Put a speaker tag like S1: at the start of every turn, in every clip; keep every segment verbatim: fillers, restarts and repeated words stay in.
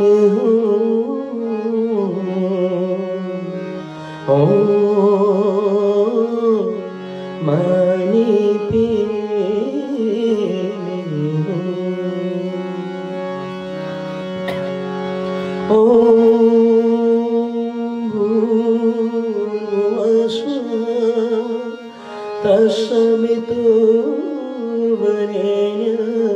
S1: ओ मानी पे ओ तस्मितु वरेण्य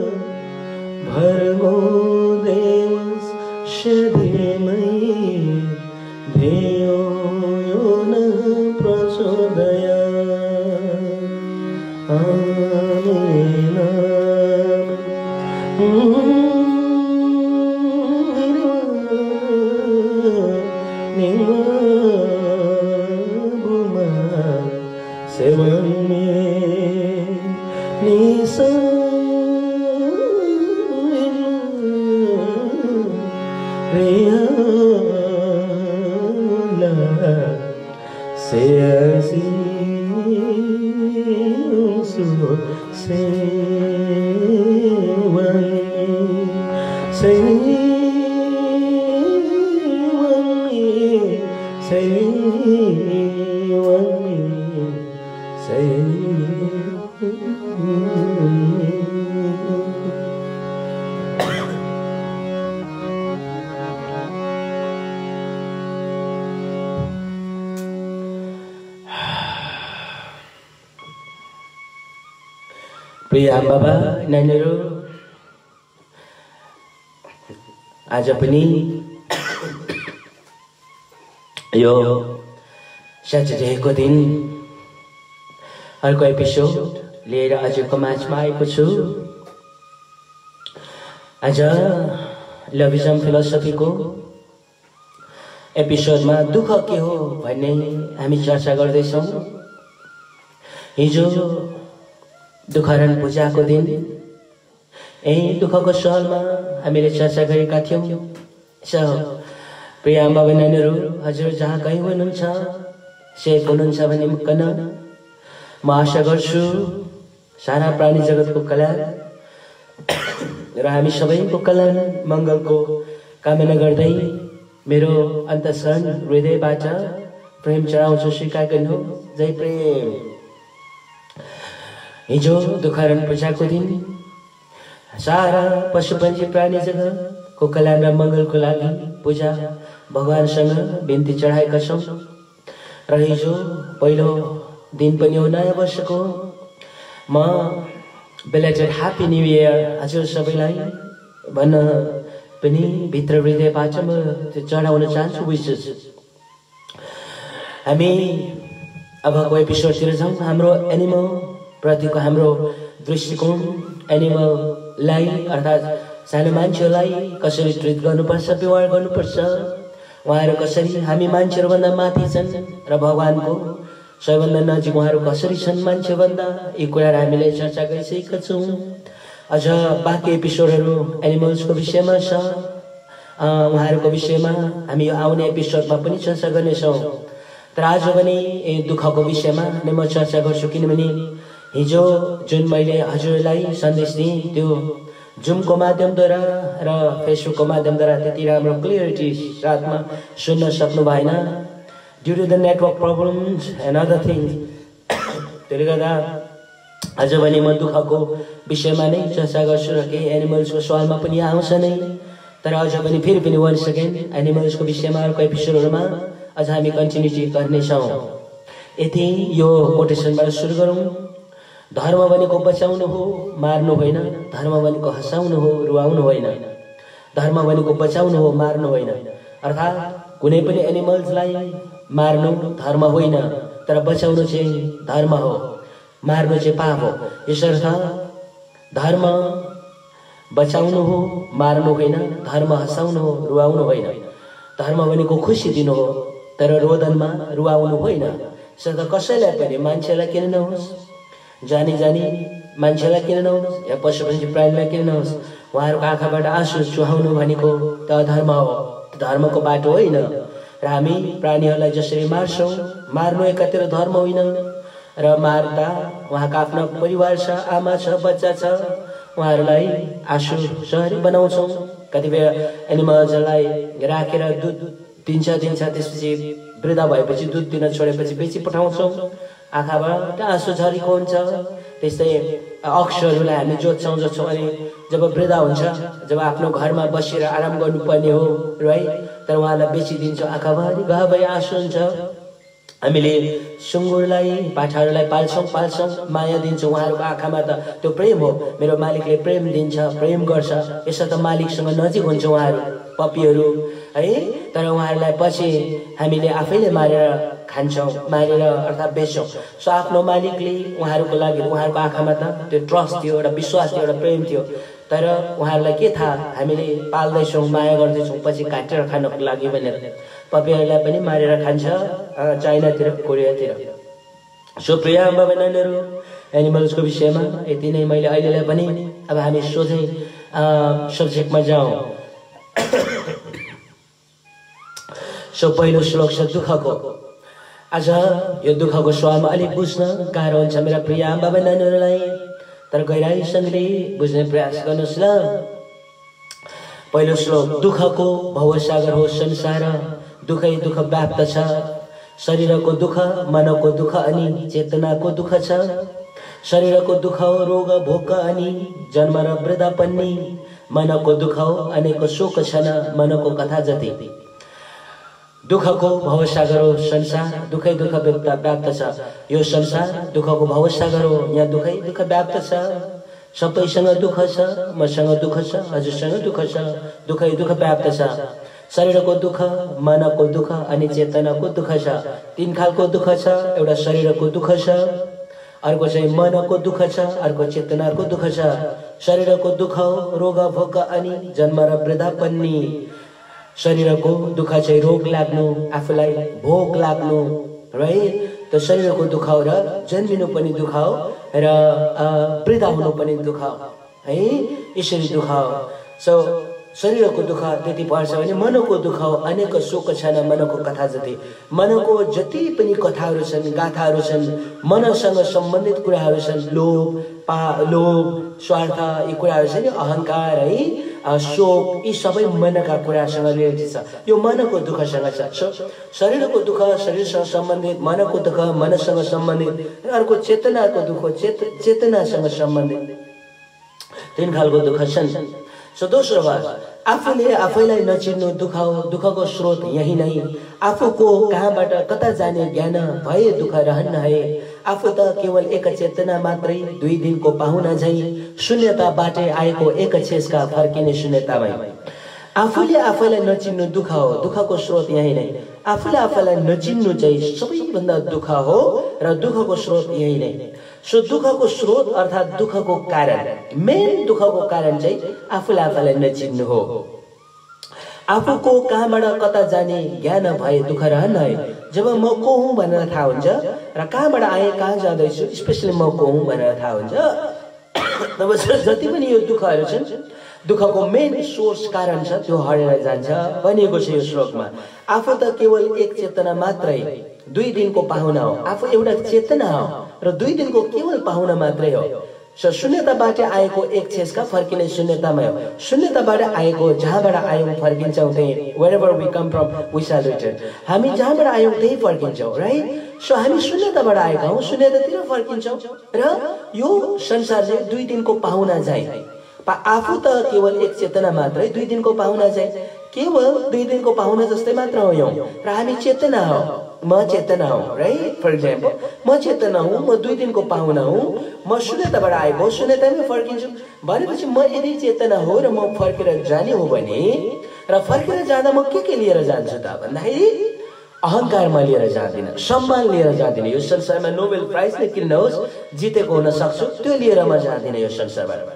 S1: भर्गो देवस्य धीमहि धियो यो नः प्रचोदयात्। आमेन। सेवन में निसा रियाला से ऐसी सु सेवन सेवन सेवन प्रिय आमा-बाबा, नानीहरू, आज पनि यो सैटरडेको दिन अर्को एपिसोड लिएर आजको माझमा आएको छु। आज लभिजम फिलोसफीको एपिसोडमा दुःख के हो भन्ने हामी चर्चा गर्दैछौँ। हिजो दुखहरण पूजाको दिन यही दुःखको सहलमा हामीले चर्चा गरेका थियौँ। प्रिय आमा नानीहरू, हजुर जहाँ कहीँ हुनुहुन्छ, सेफ हुनुहुन्छ भने मुक्कन म आशा गर्छु सारा प्राणी जगतको कल्याण र हामी सबैको कल्याण मङ्गलको कामना गर्दै मेरो अन्तःकरण हृदयबाट प्रेम चढाउँछु, स्वीकार गर्नु। जय प्रेम। हिजो दुखहरण पूजाको दिन सारा पशु पक्षी प्राणी जगतको कल्याण र मङ्गलको लागि पूजा भगवानसँग बिन्ती चढाएका छौँ। र हिजो पहिलो दिन पनि हो नयाँ वर्षको। म बेलेटेड ह्याप्पी न्यू इयर हजुर सबैलाई भन्न पनि भित्र हृदयबाट म त्यो चढाउन चाहन्छु विशेष। हामी अबको एपिसोडतिर जाउँ। हाम्रो एनिमल प्रतिको हाम्रो दृष्टिकोण, एनिमललाई अर्थात् सानो मान्छेहरूलाई कसरी ट्रिट गर्नुपर्छ, व्यवहार गर्नुपर्छ, उहाँहरू कसरी हामी मान्छेहरूभन्दा माथि छन् र भगवानको सबैभन्दा नजिक उहाँहरू कसरी छन् मान्छेभन्दा, यी कुराहरू हामीले चर्चा गरिसकेका छौँ। अझ बाँकी एपिसोडहरू एनिमल्सको विषयमा छ, उहाँहरूको विषयमा हामी आउने एपिसोडमा पनि चर्चा गर्नेछौँ। तर आज पनि यी दुःखको विषयमा नै म चर्चा गर्छु, किनभने हिजो जुन मैले हजुरलाई सन्देश दिएँ त्यो जुमको माध्यमद्वारा र फेसबुकको माध्यमद्वारा त्यति राम्रो क्लियरिटी साथमा सुन्न सक्नु भएन due to the network problems and other things. त्यसले गर्दा आज भने म दुःखको विषयमा नै चर्चा गर्छु र केही एनिमल्सको सवालमा पनि आउँछ नै। तर अझ पनि फेरि पनि वान सेकेन्ड एनिमल्सको विषयमा अर्को एपिसोडहरूमा अझ हामी कन्टिन्युटी गर्नेछौँ। यति यो कोटेसनबाट सुरु गरौँ। धर्म भनेको बचाउनु हो, मार्नु होइन। धर्म भनेको हँसाउनु हो, रुवाउनु होइन। धर्म भनेको बचाउनु हो, मार्नु होइन। अर्थात् कुनै पनि एनिमल्सलाई मार्नु धर्म होइन, तर बचाउनु चाहिँ धर्म हो, मार्नु चाहिँ पाप हो। यसर्थ धर्म बचाउनु हो, मार्नु होइन। धर्म हँसाउनु हो, रुवाउनु होइन। धर्म भनेको खुसी दिनु हो, तर रोदनमा रुवाउनु होइन। यसर्थ कसैलाई पनि मान्छेलाई किन नहोस्, जानी जानी मान्छेलाई किन नहोस् या पशुपक्षी प्राणीलाई किन नहोस्, उहाँहरूको आँखाबाट आँसु चुहाउनु भनेको त अधर्म हो, धर्मको बाटो होइन। र हामी प्राणीहरूलाई जसरी मार्छौँ, मार्नु एकातिर धर्म होइन र मार्दा उहाँको आफ्नो परिवार छ, आमा छ, बच्चा छ, उहाँहरूलाई आँसु सहरी बनाउँछौँ। कतिपय एनिमल्सलाई राखेर दुध दिन्छ दिन्छ त्यसपछि वृद्ध भएपछि दुध दिन छोडेपछि बेची पठाउँछौँ आँखाबाट आँसु झरेको हुन्छ त्यस्तै अक्षरहरूलाई हामी जोत्छौँ जोत्छौँ अनि जब वृद्ध हुन्छ जब आफ्नो घरमा बसेर आराम गर्नुपर्ने हो है तर उहाँलाई बेचिदिन्छौँ आँखाभरि गहभरि आँसु हुन्छ हामीले सुँगुरलाई पाठाहरूलाई पाल्छौँ पाल्छौँ माया दिन्छौँ उहाँहरूको आँखामा त त्यो प्रेम हो मेरो मालिकले प्रेम दिन्छ प्रेम गर्छ यसो त मालिकसँग नजिक हुन्छ उहाँहरू पपीहरू है तर उहाँहरूलाई पछि हामीले आफैले मारेर खान्छौँ मारेर अर्थात् बेच्छौँ सो आफ्नो मालिकले उहाँहरूको लागि उहाँहरूको आँखामा त त्यो ट्रस्ट थियो एउटा विश्वास थियो एउटा प्रेम थियो तर उहाँहरूलाई के थाहा हामीले पाल्दैछौँ माया गर्दैछौँ पछि काटेर खानको लागि भनेर पपीहरूलाई पनि मारेर खान्छ चाइनातिर कोरियातिर सो प्रिय आमा बहिनीहरू एनिमल्सको विषयमा यति नै मैले अहिलेलाई पनि अब हामी सोझै सब्जेक्टमा जाउँ सो पहिलो श्लोक छ दुःखको आज यो दुःखको स्वरमा अलिक बुझ्न गाह्रो हुन्छ मेरा प्रिय आमा बहिनीहरूलाई तर गहिराईसँगले बुझ्ने प्रयास गर्नुहोस् ल पहिलो श्लोक दुःखको भवसागर हो संसार दुःखै दुःख व्याप्त छ शरीरको दुःख मनको दुःख अनि चेतनाको दुःख छ शरीरको दुःख हो रोग भोक अनि जन्म र वृद्धापन्नी मनको दुःख हो अनेक शोक छन् मनको कथा जति दुःखको भवसागर हो संसार दुःखै दुःख व्याप्त छ यो संसार दुःखको भवसागर हो यहाँ दुःखै दुःख व्याप्त छ सबैसँग दुःख छ मसँग दुःख छ हजुरसँग दुःख छ दुःखै दुःख व्याप्त छ शरीरको दुःख मनको दुःख अनि चेतनाको दुःख छ तीन खालको दुःख छ एउटा शरीरको दुःख छ अर्को चाहिँ मनको दुःख छ अर्को चेतनाको दुःख छ शरीरको दुःख रोग भोक अनि जन्म र वृद्धापन्नी शरीरको दुःख चाहिँ रोग लाग्नु आफूलाई भोग लाग्नु है त्यो शरीरको दुःख हो र जन्मिनु पनि दुःख हो र वृद्ध हुनु पनि दुःख हो है यसरी दुःख हो सो शरीरको दुःख त्यति पर्छ भने मनको दुःख हो अनेक शोक छन् मनको कथा जति मनको जति पनि कथाहरू छन् गाथाहरू छन् मनसँग सम्बन्धित कुराहरू छन् लोभ पा लोभ स्वार्थ यी कुराहरू छन् अहंकार है शोक यी सबै मनका कुरासँग रिलेटेड छ यो मनको दुःखसँग छ शरीरको दुःख शरीरसँग सम्बन्धित मनको दुःख मनसँग सम्बन्धित अर्को चेतनाको दुःख चेत चेतनासँग सम्बन्धित तीन खालको दुःख छन् सो दोस्रो बात आफूले आफैलाई नचिन्नु दुःख हो दुःखको स्रोत यही नै आफूको कहाँबाट कता जाने ज्ञान भए दुःख रहन्न है आफू त केवल एक चेतना मात्रै दुई दिनको पाहुना झै शून्यताबाटै आएको एक छेसका फर्किने शून्यतामै आफूले आफैलाई नचिन्नु दुःख हो दुःखको स्रोत यही नै आफूले आफैलाई नचिन्नु चाहिँ सबैभन्दा दुःख हो र दुःखको स्रोत यही नै सो दुःखको स्रोत अर्थात् दुःखको कारण मेन दुःखको कारण चाहिँ आफूले आफैलाई नचिन्नु हो आफूको कहाँबाट कता जाने ज्ञान भए दुःख रहन्न है जब म को हुँ भनेर थाहा हुन्छ र कहाँबाट आएँ कहाँ जाँदैछु स्पेसली म को हुँ भनेर थाहा हुन्छ तब जति पनि यो दुःखहरू छन् दुःखको मेन सोर्स कारण छ त्यो हरेर जान्छ भनिएको छ यो श्लोकमा आफू त केवल एक चेतना मात्रै दुई दिनको पाहुना हो आफू एउटा चेतना हो र दुई दिनको केवल पाहुना मात्रै हो सो शून्यताबाट आएको एक छेसका फर्किने शून्यतामै हो शून्यताबाट आएको जहाँबाट आयौँ फर्किन्छौँ त्यही wherever we come from we shall return हामी जहाँबाट आयौँ त्यही फर्किन्छौँ राइट सो हामी शून्यताबाट आएका हौँ शून्यतातिर फर्किन्छौँ र यो संसार चाहिँ दुई दिनको पाहुना चाहिँ आफू त केवल एक चेतना मात्रै दुई दिनको पाहुना चाहिँ केवल दुई दिनको पाहुना जस्तै मात्र हो यौँ र हामी चेतना हो म चेतना हो राइट फर इक्जाम्पल म चेतना हुँ म दुई दिनको पाहुना हुँ म शून्यताबाट आएको शून्यतामै फर्किन्छु भनेपछि म यदि चेतना हो र म फर्केर जाने हो भने र फर्केर जाँदा म के के लिएर जान्छु त भन्दाखेरि अहंकारमा लिएर जाँदिन सम्मान लिएर जाँदिन यो संसारमा नोबेल प्राइज नै किन नहोस् जितेको हुन सक्छु त्यो लिएर म जाँदिन यो संसारबाट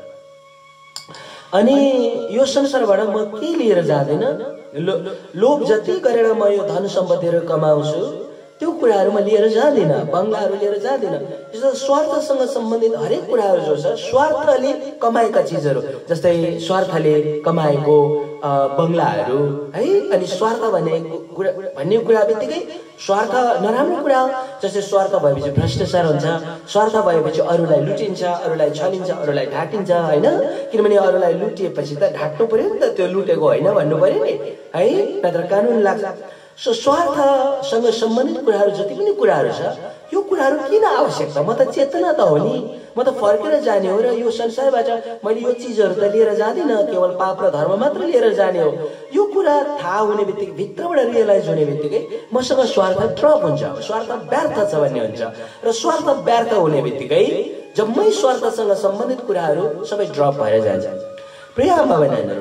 S1: अनि यो संसारबाट म के लिएर जाँदैन लो, लोभ जति गरेर म यो धन सम्पत्तिहरू कमाउँछु त्यो कुराहरूमा लिएर जाँदैन, बङ्गलाहरू लिएर जाँदैन। यस्तो स्वार्थसँग सम्बन्धित हरेक कुराहरू जो छ स्वार्थले कमाएका चिजहरू, जस्तै स्वार्थले कमाएको बङ्गलाहरू है, अनि स्वार्थ भन्ने कुरा भन्ने कुरा बित्तिकै स्वार्थ नराम्रो कुरा हो। जस्तै स्वार्थ भएपछि भ्रष्टाचार हुन्छ, स्वार्थ भएपछि अरूलाई लुटिन्छ, अरूलाई छलिन्छ, अरूलाई ढाटिन्छ होइन, किनभने अरूलाई लुटिएपछि त ढाट्नु पर्यो नि त, त्यो लुटेको होइन भन्नु पर्यो नि है, नत्र कानुन लाग्छ। सो स्वार्थसँग सम्बन्धित कुराहरू जति पनि कुराहरू छ, यो कुराहरू किन आवश्यक छ? म त चेतना त हो नि, म त फर्केर जाने हो र यो संसारबाट मैले यो चिजहरू त लिएर जाँदिनँ, केवल पाप र धर्म मात्र लिएर जाने हो। यो कुरा थाहा हुने बित्तिकै, भित्रबाट रियलाइज हुने बित्तिकै मसँग स्वार्थ ड्रप हुन्छ, स्वार्थ व्यर्थ छ भन्ने हुन्छ। र स्वार्थ व्यर्थ हुने बित्तिकै जम्मै स्वार्थसँग सम्बन्धित कुराहरू सबै ड्रप भएर जान्छ। प्रिय आमा बहिनीहरू,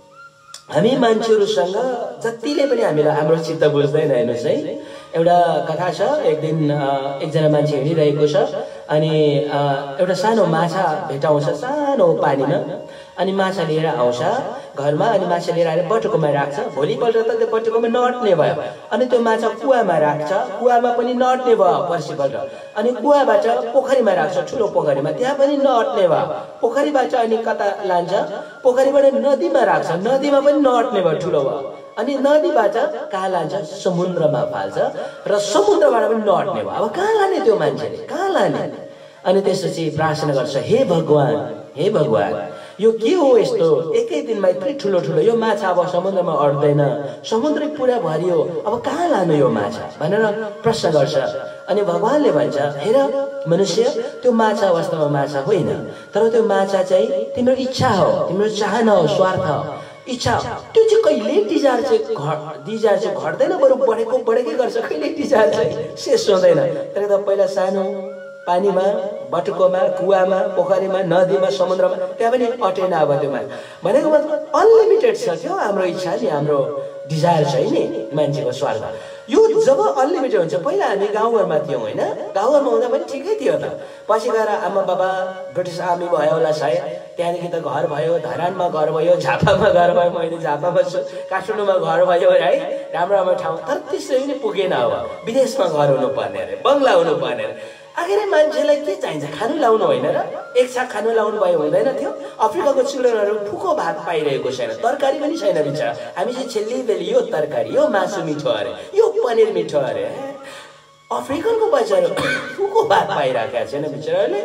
S1: हामी मान्छेहरूसँग जतिले पनि हामीलाई हाम्रो चित्त बुझ्दैन। हेर्नुहोस् है, एउटा कथा छ, एक दिन एकजना मान्छे हिँडिरहेको छ, अनि एउटा सानो माछा भेटाउँछ सानो पानीमा, अनि माछा लिएर आउँछ घरमा, अनि माछा लिएर आएर बटुकोमा राख्छ। भोलिपल्ट त त्यो बटुकोमा नअट्ने भयो, अनि त्यो माछा कुवामा राख्छ, कुवामा पनि नअट्ने भयो पर्सिपल्ट, अनि कुवाबाट पोखरीमा राख्छ, ठुलो पोखरीमा, त्यहाँ पनि नअट्ने भयो। पोखरीबाट अनि कता लान्छ, पोखरीबाट नदीमा राख्छ, नदीमा पनि नअट्ने भयो, ठुलो भयो। अनि नदीबाट कहाँ लान्छ, समुद्रमा फाल्छ, र समुद्रबाट पनि नअट्ने भयो। अब कहाँ लाने त्यो मान्छेले, कहाँ लाने? अनि त्यसपछि प्रार्थना गर्छ, हे भगवान, हे भगवान, यो के हो यस्तो, एकै दिनमा यत्रो ठुलो ठुलो, यो माछा अब समुद्रमा अट्दैन, समुद्रै पुरा भरियो, अब कहाँ लानु यो माछा भनेर प्रश्न गर्छ। अनि भगवानले भन्छ, हेर मनुष्य, त्यो माछा वास्तवमा माछा होइन, तर त्यो माछा चाहिँ तिम्रो इच्छा हो, तिम्रो चाहना हो, स्वार्थ हो, इच्छा हो। त्यो चाहिँ कहिले डिजायर चाहिँ घट डिजायर चाहिँ घट्दैन, बरु बढेको बढेकै गर्छ, कहिले डिजायर चाहिँ शेष हुँदैन। तर त पहिला सानो पानीमा, बटुकोमा, कुवामा, पोखरीमा, नदीमा, समुद्रमा, त्यहाँ पनि अटेन। अब त्यो भनेको मतलब अनलिमिटेड छ त्यो हाम्रो इच्छा नि, हाम्रो डिजायर छ नि, मान्छेको स्वार्थ। यो जब अनलिमिटेड हुन्छ, पहिला हामी गाउँघरमा थियौँ होइन, गाउँघरमा हुँदा पनि ठिकै थियो त, पछि गएर आमा बाबा ब्रिटिस आर्मी भयो होला सायद, त्यहाँदेखि त घर भयो, धरानमा घर भयो, झापामा घर भयो, मैले झापामा छु, काठमाडौँमा घर भयो है, राम्रो राम्रो ठाउँ। तर त्यसरी पनि पुगेन, अब विदेशमा घर हुनुपर्ने अरे, बङ्गला हुनुपर्ने अरे। आखिर मान्छेलाई के चाहिन्छ, खानु लाउनु होइन र? एक छाक खानु लाउनु भयो हुँदैन थियो? अफ्रिकाको चिल्ड्रेनहरू फुको भात पाइरहेको छैन, तरकारी पनि छैन बिचरा। हामी चाहिँ छेल्ली बेली यो तरकारी, यो मासु मिठो अरे, यो पनिर मिठो अरे। अफ्रिकनको बच्चाहरू फुको भात पाइरहेका छैन बिचराले।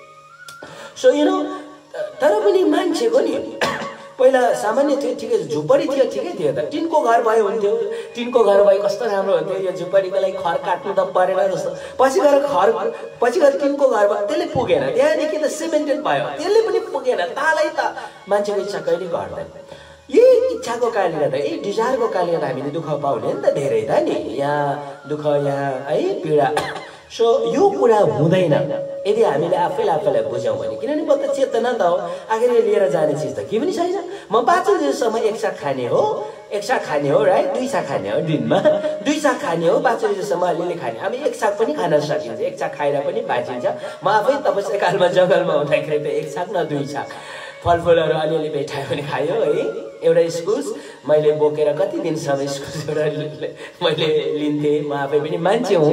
S1: सो यु नो, तर पनि मान्छेको नि पहिला सामान्य थियो, ठिकै झुपडी थियो, ठिकै थियो त, टिनको घर भयो हुन्थ्यो, टिनको घर भयो कस्तो राम्रो हुन्थ्यो, यो झुपडीको लागि खर काट्नु त परेन जस्तो। पछि गएर खर पछि गएर टिनको घर भयो, त्यसले पुगेन, त्यहाँदेखि त सिमेन्टेड भयो, त्यसले पनि पुगेन, तालै त मान्छेको इच्छा कहिले घट्दैन। यही इच्छाको कारणले गर्दा, यही डिजायरको कारणले गर्दा हामीले दुःख पाउने नि त धेरै त नि, यहाँ दुःख, यहाँ है पीडा। सो यो कुरा हुँदैन यदि हामीले आफैले आफैलाई बुझ्यौँ भने, किनभने म त चेतना त हो, आखिर लिएर जाने चिज त के पनि छैन। म बाँच्ने दिनसम्म एक साग खाने हो, एक साग खाने हो राइट, दुई साग खाने हो दिनमा, दुई साग खाने हो, बाँच्ने दिनसम्म अलिअलि खाने। हामी एक साग पनि खान सकिन्छ, एक साग खाएर पनि बाँचिन्छ। म आफै तपस्या कालमा जङ्गलमा हुँदाखेरि त एक साग न दुई साग फलफुलहरू अलिअलि भेटायो भने खायो है। एउटा इस्कुस मैले बोकेर कति दिनसम्म इस्कुस एउटा मैले लिन्थेँ, म आफै पनि मान्छे हुँ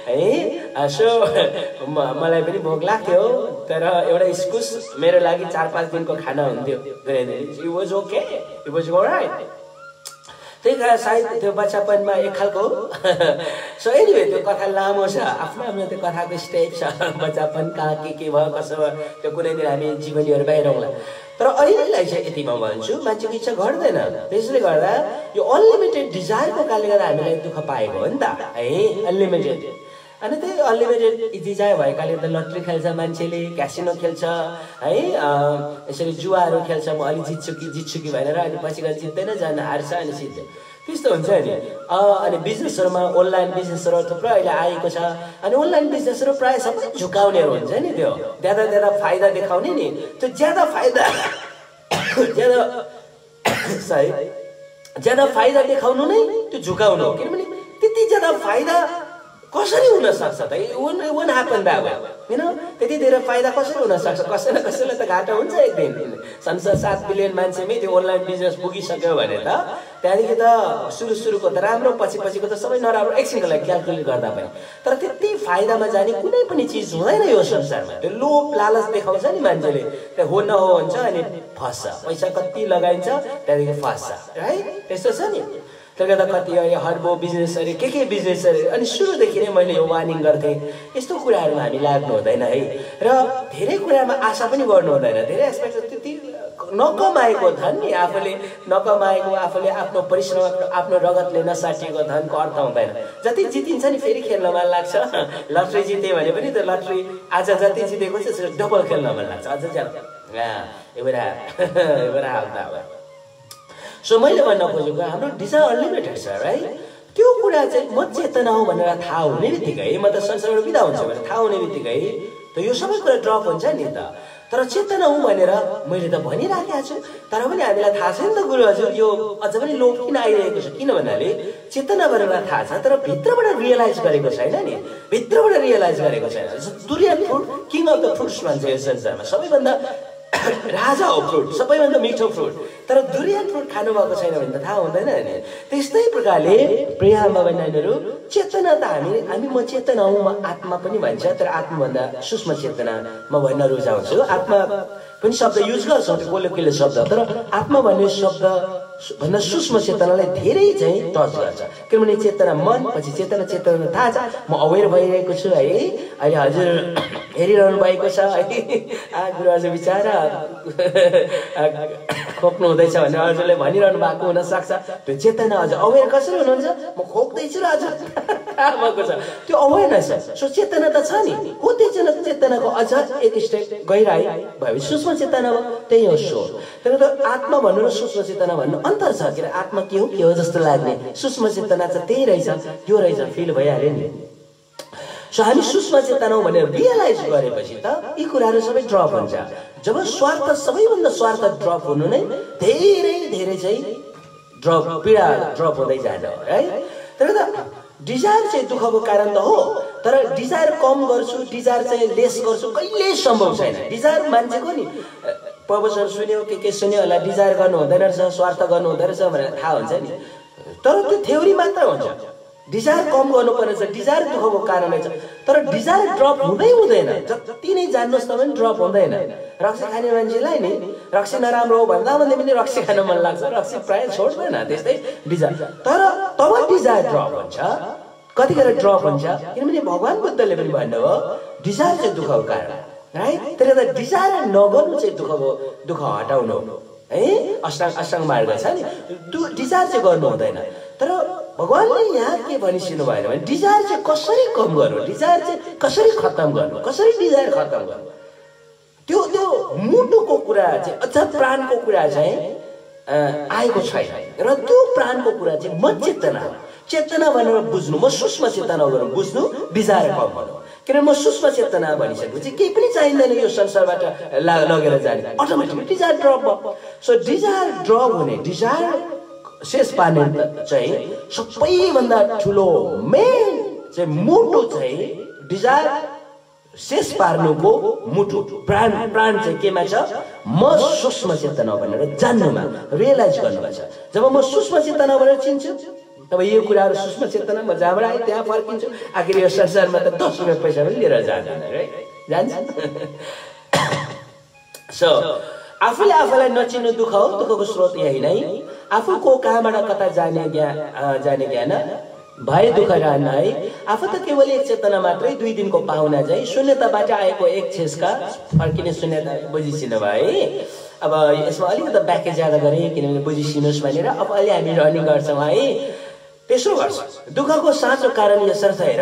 S1: है। सो मलाई पनि भोक लाग्थ्यो, तर एउटा इस्कुस मेरो लागि चार पाँच दिनको खाना हुन्थ्यो। It was okay, it was alright. त्यही कारण सायद त्यो बच्चापनमा एक खालको सो एनिवे त्यो कथा लामो छ, आफ्नो आफ्नो त्यो कथाको स्टेप छ, बच्चापन कहाँ के के भयो कसो भयो, त्यो कुनै दिन हामी जीवनीहरू बाहिरौँला। तर अहिलेलाई चाहिँ यति म भन्छु, मान्छेको इच्छा घट्दैन। त्यसले गर्दा यो अनलिमिटेड डिजायरको कारणले गर्दा हामीलाई दुःख पाएको हो नि त है, अनलिमिटेड। अनि त्यही अनलिमिटेड डिजायर भएकाले त लट्री खेल्छ मान्छेले, क्यासिनो खेल्छ है, यसरी जुवाहरू खेल्छ, म अलि जित्छु कि जित्छु कि भनेर, अनि पछि गएर जित्दैन, जान हार्छ, अनि जित्छ, त्यस्तो हुन्छ नि। अनि बिजनेसहरूमा अनलाइन बिजनेसहरू थुप्रो अहिले आएको छ, अनि अनलाइन बिजनेसहरू प्रायः सबै झुकाउनेहरू हुन्छ नि, त्यो ज्यादा ज्यादा फाइदा देखाउने नि, त्यो ज्यादा फाइदा ज्यादा सही ज्यादा फाइदा देखाउनु नै त्यो झुकाउनु हो, किनभने त्यति ज्यादा फाइदा कसरी हुन सक्छ त? One one happen that way, हैन? त्यति धेरै फाइदा कसरी हुन सक्छ? कसै न कसैलाई त घाटा हुन्छ एक दिन। संसार सात बिलियन मान्छेमै त्यो अनलाइन बिजनेस पुगिसक्यो भने त त्यहाँदेखि त सुरु सुरुको त राम्रो, पछि पछिको त सबै नराम्रो एकछिनको लागि क्यालकुलेट गर्दा पनि। तर त्यति फाइदामा जाने कुनै पनि चिज हुँदैन यो संसारमा। त्यो लोभ लालच देखाउँछ नि मान्छेले, त्यो हो न हो हुन्छ अनि फस्छ, पैसा कति लगाइन्छ त्यहाँदेखि फस्छ है, त्यस्तो छ नि। त्यसले गर्दा कति हर्बो बिजनेस अरे के के बिजनेस अरे, अनि सुरुदेखि नै मैले यो वार्निङ गर्थेँ यस्तो कुराहरूमा हामी लाग्नु हुँदैन है। र धेरै कुरामा आशा पनि गर्नु हुँदैन। धेरै एस्पेक्ट त्यति नकमाएको धन नि, आफूले नकमाएको, आफूले आफ्नो परिश्रम आफ्नो रगतले नसाटिएको धनको अर्थ हुँदैन। जति जितिन्छ नि फेरि खेल्न मन लाग्छ। लट्री जित्यो भने पनि त्यो लट्री आज जति जितेको छ डबल खेल्न मन लाग्छ, अझ ज्यादा एउटा एउटा हाल्दा अब। सो मैले भन्न खोजेको हाम्रो डिजायर अनलिमिटेड छ है। त्यो कुरा चाहिँ म चेतना हो भनेर थाहा हुने बित्तिकै, म त संसारबाट बिदा हुन्छ भनेर थाहा हुने बित्तिकै त यो सबै कुरा ड्रप हुन्छ नि त। तर चेतना हुँ भनेर मैले त भनिराखेको छु, तर पनि हामीलाई थाहा छैन त गुरु हजुर यो अझ पनि लोभ किन आइरहेको छ। किन भन्नाले चेतना भनेर थाहा छ तर भित्रबाट रियलाइज गरेको छैन नि, भित्रबाट रियलाइज गरेको छैन। Durian fruit king of the fruits भन्छ यो संसारमा, सबैभन्दा राजा हो फ्रुट, सबैभन्दा मिठो फ्रुट। तर दुरियान फ्रुट खानु भएको छैन भने त थाहा हुँदैन नि। त्यस्तै प्रकारले प्रिय आमा बहिनीहरू, चेतना त हामी हामी म चेतना हूँ, म आत्मा पनि भन्छ, तर आत्माभन्दा सूक्ष्म चेतना म भन्न रुचाउँछु। आत्मा पनि शब्द युज गर्छौँ, त्यो कोलोकियल शब्द, तर आत्मा भन्ने शब्द भन्दा सूक्ष्म चेतनालाई धेरै चाहिँ टच गर्छ। किनभने चेतना मन, पछि चेतना चेतना थाहा छ म अवेर भइरहेको छु है। अहिले हजुर हेरिरहनु भएको छ है, गुरु हजुर बिचारा खोक्नु हुँदैछ भनेर हजुरले भनिरहनु भएको हुनसक्छ। त्यो चेतना हजुर अवेर कसरी हुनुहुन्छ, म खोक्दैछु र हजुर थाहा भएको छ, त्यो अवेरनेस। सो चेतना त छ नि, हो त्यो चेतनाको अझ एक स्टेप गहिराई भयो सूक्ष्म चेतना हो, त्यही हो सोल। तर आत्मा भन्नु र सूक्ष्म चेतना भन्नु अन्तर छ। किन आत्मा के हो के हो जस्तो लाग्ने, सूक्ष्म चेतना चाहिँ त्यही रहेछ, त्यो रहेछ, फिल भइहाल्यो नि। सो हामी सूक्ष्म चेतना हो भनेर रियलाइज गरेपछि त यी कुराहरू सबै ड्रप हुन्छ। जब स्वार्थ सबैभन्दा स्वार्थ ड्रप हुनु नै धेरै धेरै चाहिँ ड्रप पीडा ड्रप हुँदै जान्छ है। तर त डिजायर चाहिँ दुःखको कारण त हो, तर डिजायर कम गर्छु, डिजायर चाहिँ लेस गर्छु कहिल्यै सम्भव छैन। डिजायर मान्छेको नि प्रवचन सुन्यो के के सुन्यो होला, डिजायर गर्नु हुँदैन रहेछ, स्वार्थ गर्नु हुँदैन रहेछ भनेर थाहा हुन्छ नि। तर त्यो थ्योरी मात्र हुन्छ, डिजायर कम गर्नुपर्ने छ, डिजायर दुःखको कारण छ। तर डिजायर ड्रप हुँदै हुँदैन, जति नै जान्नुहोस् त पनि ड्रप हुँदैन। रक्सी खाने मान्छेलाई नि रक्सी नराम्रो हो भन्दा भन्दै पनि रक्सी खान मन लाग्छ, रक्सी प्राय छोड्दैन। त्यस्तै डिजायर, तर तब डिजायर ड्रप हुन्छ, कतिखेर ड्रप हुन्छ किनभने भगवान् बुद्धले पनि भन्नुभयो डिजायर चाहिँ दुःखको कारण है। त्यसले त डिजायर नगर्नु चाहिँ दुःखको दुःख हटाउनु है। अष्टाङ्ग अष्टाङ्ग मार्ग छ नि, डिजायर चाहिँ गर्नु हुँदैन। तर भगवान्ले यहाँ के भनिसिनु भएन भने डिजायर चाहिँ कसरी कम गर्नु, डिजायर चाहिँ कसरी खत्तम गर्नु, कसरी डिजायर खत्तम गर्नु, त्यो त्यो मुटुको कुरा चाहिँ अझ प्राणको कुरा चाहिँ आएको छैन। र त्यो प्राणको कुरा चाहिँ म चेतना चेतना भनेर बुझ्नु, म सूक्ष्म चेतना भनेर बुझ्नु, डिजायर कम गर्नु। किनभने म सूक्ष्म चेतना भनिसकेपछि केही पनि चाहिँदैन यो संसारबाट लगेर जाने, अटोमेटिकली डिजायर ड्रप भयो। सो डिजायर ड्रप हुने, डिजायर शेष पार्ने चाहिँ सबैभन्दा ठुलो मेन चाहिँ मुटु चाहिँ डिजायर शेष पार्नुको मुटु प्राण प्राण चाहिँ केमा छ, म सूक्ष्म चेतना भनेर जान्नुमा, रियलाइज गर्नुमा छ। जब म सूक्ष्म चेतना भनेर चिन्छु तब यो कुराहरू सूक्ष्म चेतना म जहाँबाट आएँ त्यहाँ फर्किन्छु। आखिर यो संसारमा त दस रुपियाँ पैसा पनि लिएर जाँदैन है, जान्छ। सो आफूले आफूलाई नचिन्नु दुःख हो, दुःखको स्रोत यही नै। आफूको कहाँबाट कता जाने ज्ञान जाने ज्ञान भए दुःख रहन है। आफू त केवल एक चेतना मात्रै, दुई दिनको पाहुना चाहिँ शून्यताबाट आएको एक छेसका फर्किने शून्यता बुझिसिनु भयो है। अब यसमा अलिकति व्याख्या ज्यादा गरेँ किनभने बुझिसिनुहोस् भनेर। अब अहिले हामी रनिङ गर्छौँ है। त्यसो गर्छ दुःखको साँचो कारण यसर्थ हेर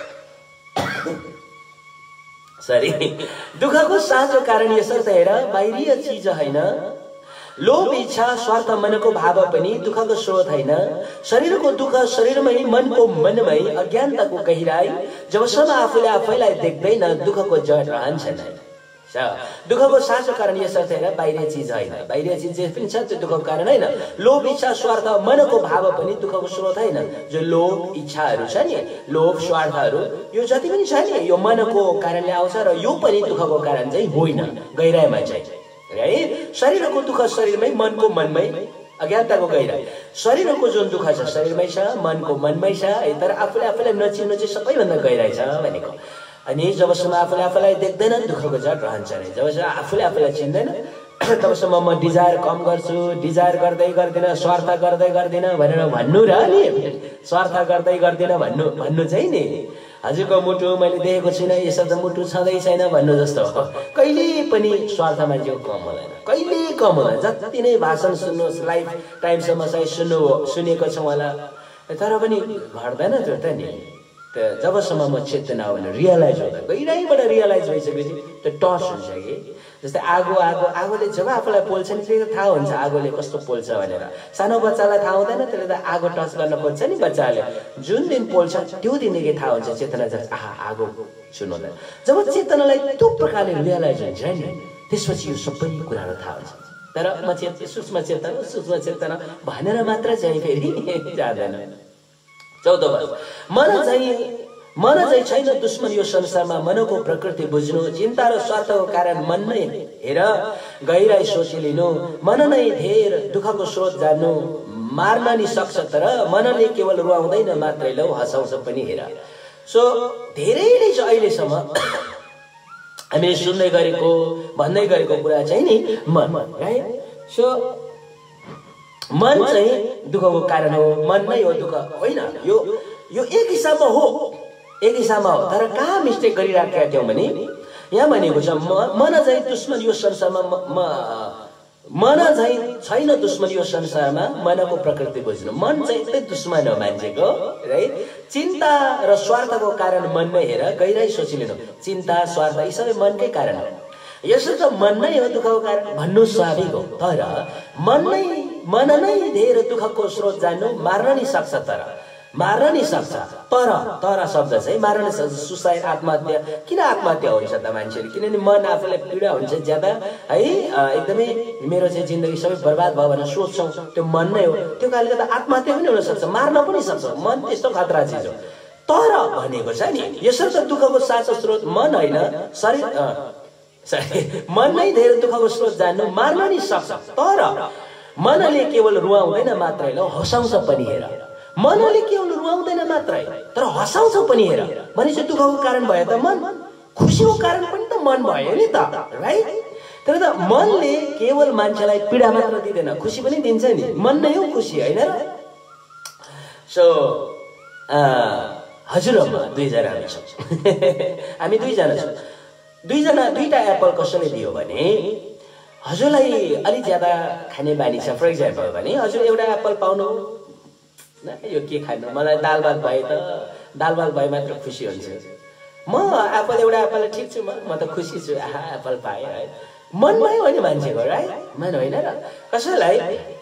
S1: सरी दुःखको साँचो कारण यसर्थ हेर बाहिरीय चिज होइन, लोभ इच्छा स्वार्थ मनको भाव पनि दुःखको स्रोत होइन। शरीरको दुःख शरीरमै, मनको मनमै, अज्ञानताको गहिराई जबसम्म आफूले आफैलाई देख्दैन दुःखको जड रहन्छ नै। दुःखको साँचो कारण यसर्थ हेर बाहिरी चिज होइन, बाहिरी चिज जे पनि छ त्यो दुःखको कारण होइन। लोभ इच्छा स्वार्थ मनको भाव पनि दुःखको स्रोत होइन। जो लोभ इच्छाहरू छ नि, लोभ स्वार्थहरू यो जति पनि छ नि यो मनको कारणले आउँछ र यो पनि दुःखको कारण चाहिँ होइन गहिराइमा चाहिँ है। शरीरको दुःख शरीरमै, मनको मनमै, अज्ञानताको गहिराई शरीरको जुन दुःख छ शरीरमै छ मनको मनमै छ तर आफूले आफूलाई नचिन्नु चाहिँ सबैभन्दा गहिराई छ भनेको अनि जबसम्म आफूले आफूलाई देख्दैन दुःखको जड रहन्छ अरे जबसम्म आफूले आफूलाई चिन्दैन तबसम्म म डिजायर कम गर्छु डिजायर गर्दै गर्दिन स्वार्थ गर्दै गर्दिन भनेर भन्नु र नि स्वार्थ गर्दै गर्दिन भन्नु भन्नु चाहिँ नि हजुरको मुटु मैले देखेको छुइनँ यसो त मुटु छँदै छैन भन्नु जस्तो हो कहिले पनि स्वार्थ मान्छेको कम हुँदैन कहिले कम हुँदैन जति नै भाषण सुन्नुहोस् लाइफ टाइमसम्म चाहिँ सुन्नु सुनेको छ होला तर पनि घट्दैन त्यो त नि जबसम्म म चेतना हो भने रियलाइज हुँदा गहिराइबाट रियलाइज भइसकेपछि त्यो टच हुन्छ कि जस्तै आगो आगो आगोले जब आफूलाई पोल्छ नि त्यसले थाहा हुन्छ आगोले कस्तो पोल्छ भनेर सानो बच्चालाई थाहा हुँदैन त्यसले त आगो टच गर्न खोज्छ नि बच्चाले जुन दिन पोल्छ त्यो दिनदेखि थाहा हुन्छ चेतना चाहिँ आहा आगो छुनुहुँदैन जब चेतनालाई त्यो प्रकारले रियलाइज हुन्छ नि त्यसपछि यो सबै कुराहरू थाहा हुन्छ तर म चेत सूक्ष्म चेतना सूक्ष्म चेतना भनेर मात्र चाहिँ फेरि जाँदैन चौध वर्ष मन चाहिँ मन चाहिँ छैन दुश्मन यो संसारमा मनको प्रकृति बुझ्नु चिन्ता र स्वार्थको कारण मन नै हेर गहिराई सोचिलिनु मन नै धेर दुःखको स्रोत जान्नु मार्न नि सक्छ तर मनले केवल रुवाउँदैन मात्रै लौ हँसाउँछ पनि हेर सो धेरैले चाहिँ अहिलेसम्म हामीले सुन्दै गरेको भन्दै गरेको कुरा चाहिँ नि मन है सो मन चाहिँ दुःखको कारण हो मन नै हो दुःख होइन यो यो एक हिसाबमा हो एक हिसाबमा हो तर कहाँ मिस्टेक गरिराखेका थियौँ भने यहाँ भनेको छ मन चाहिँ दुश्मन यो संसारमा मन चाहिँ छैन दुश्मन यो संसारमा मनको प्रकृति बुझ्नु मन चाहिँ यस्तै दुश्मन हो मान्छेको है चिन्ता र स्वार्थको कारण मन नै हेर गहिराई सोचिलिनु चिन्ता स्वार्थ यी सबै मनकै कारण हो यसो त मन नै हो दुःखको कारण भन्नु स्वाभाविक हो तर मन नै मन नै धेर दुःखको स्रोत जान्नु मार्न नि सक्छ तर मार्न नि सक्छ तर तर शब्द चाहिँ मार्न नि सक्छ सुसाइड आत्महत्या किन आत्महत्या हुन्छ त मान्छेले किनभने मन आफूलाई पीडा हुन्छ ज्यादा है एकदमै मेरो चाहिँ जिन्दगी सबै बर्बाद भयो भनेर सोच्छौँ त्यो मन नै हो त्यो कारणले गर्दा आत्महत्या पनि हुन सक्छ मार्न पनि सक्छ मन त्यस्तो खतरा चिज हो तर भनेको छ नि यसर्थ दुःखको साँचो स्रोत मन होइन शरीर मन नै धेरै दुःखको स्रोत जान्नु मार्न नि सक्छ तर मनले केवल रुवाउँदैन मात्रै ल हँसाउँछ पनि हेर मनले केवल रुवाउँदैन मात्रै तर हँसाउँछ पनि हेर भनेपछि दुःखको कारण भयो त मन खुसीको कारण पनि त मन भयो नि त राइट तर त मनले केवल मान्छेलाई पीडा मात्र दिँदैन खुसी पनि दिन्छ नि मन नै हो खुसी होइन र सो हजुरम्मा दुईजना हामी छौँ हामी दुईजना छौँ दुईजना दुईटा एप्पल कसैले दियो भने हजुरलाई अलिक ज्यादा खाने बानी छ फर इक्जाम्पल भने हजुर एउटा एप्पल पाउनु यो के खानु मलाई दाल भात भए त दाल भात भए मात्र खुसी हुन्छ म एप्पल एउटा एप्पल ठिक छु म म त खुसी छु आहा एप्पल पाएँ है मनमै हो नि मान्छेको राइट मन होइन र कसैलाई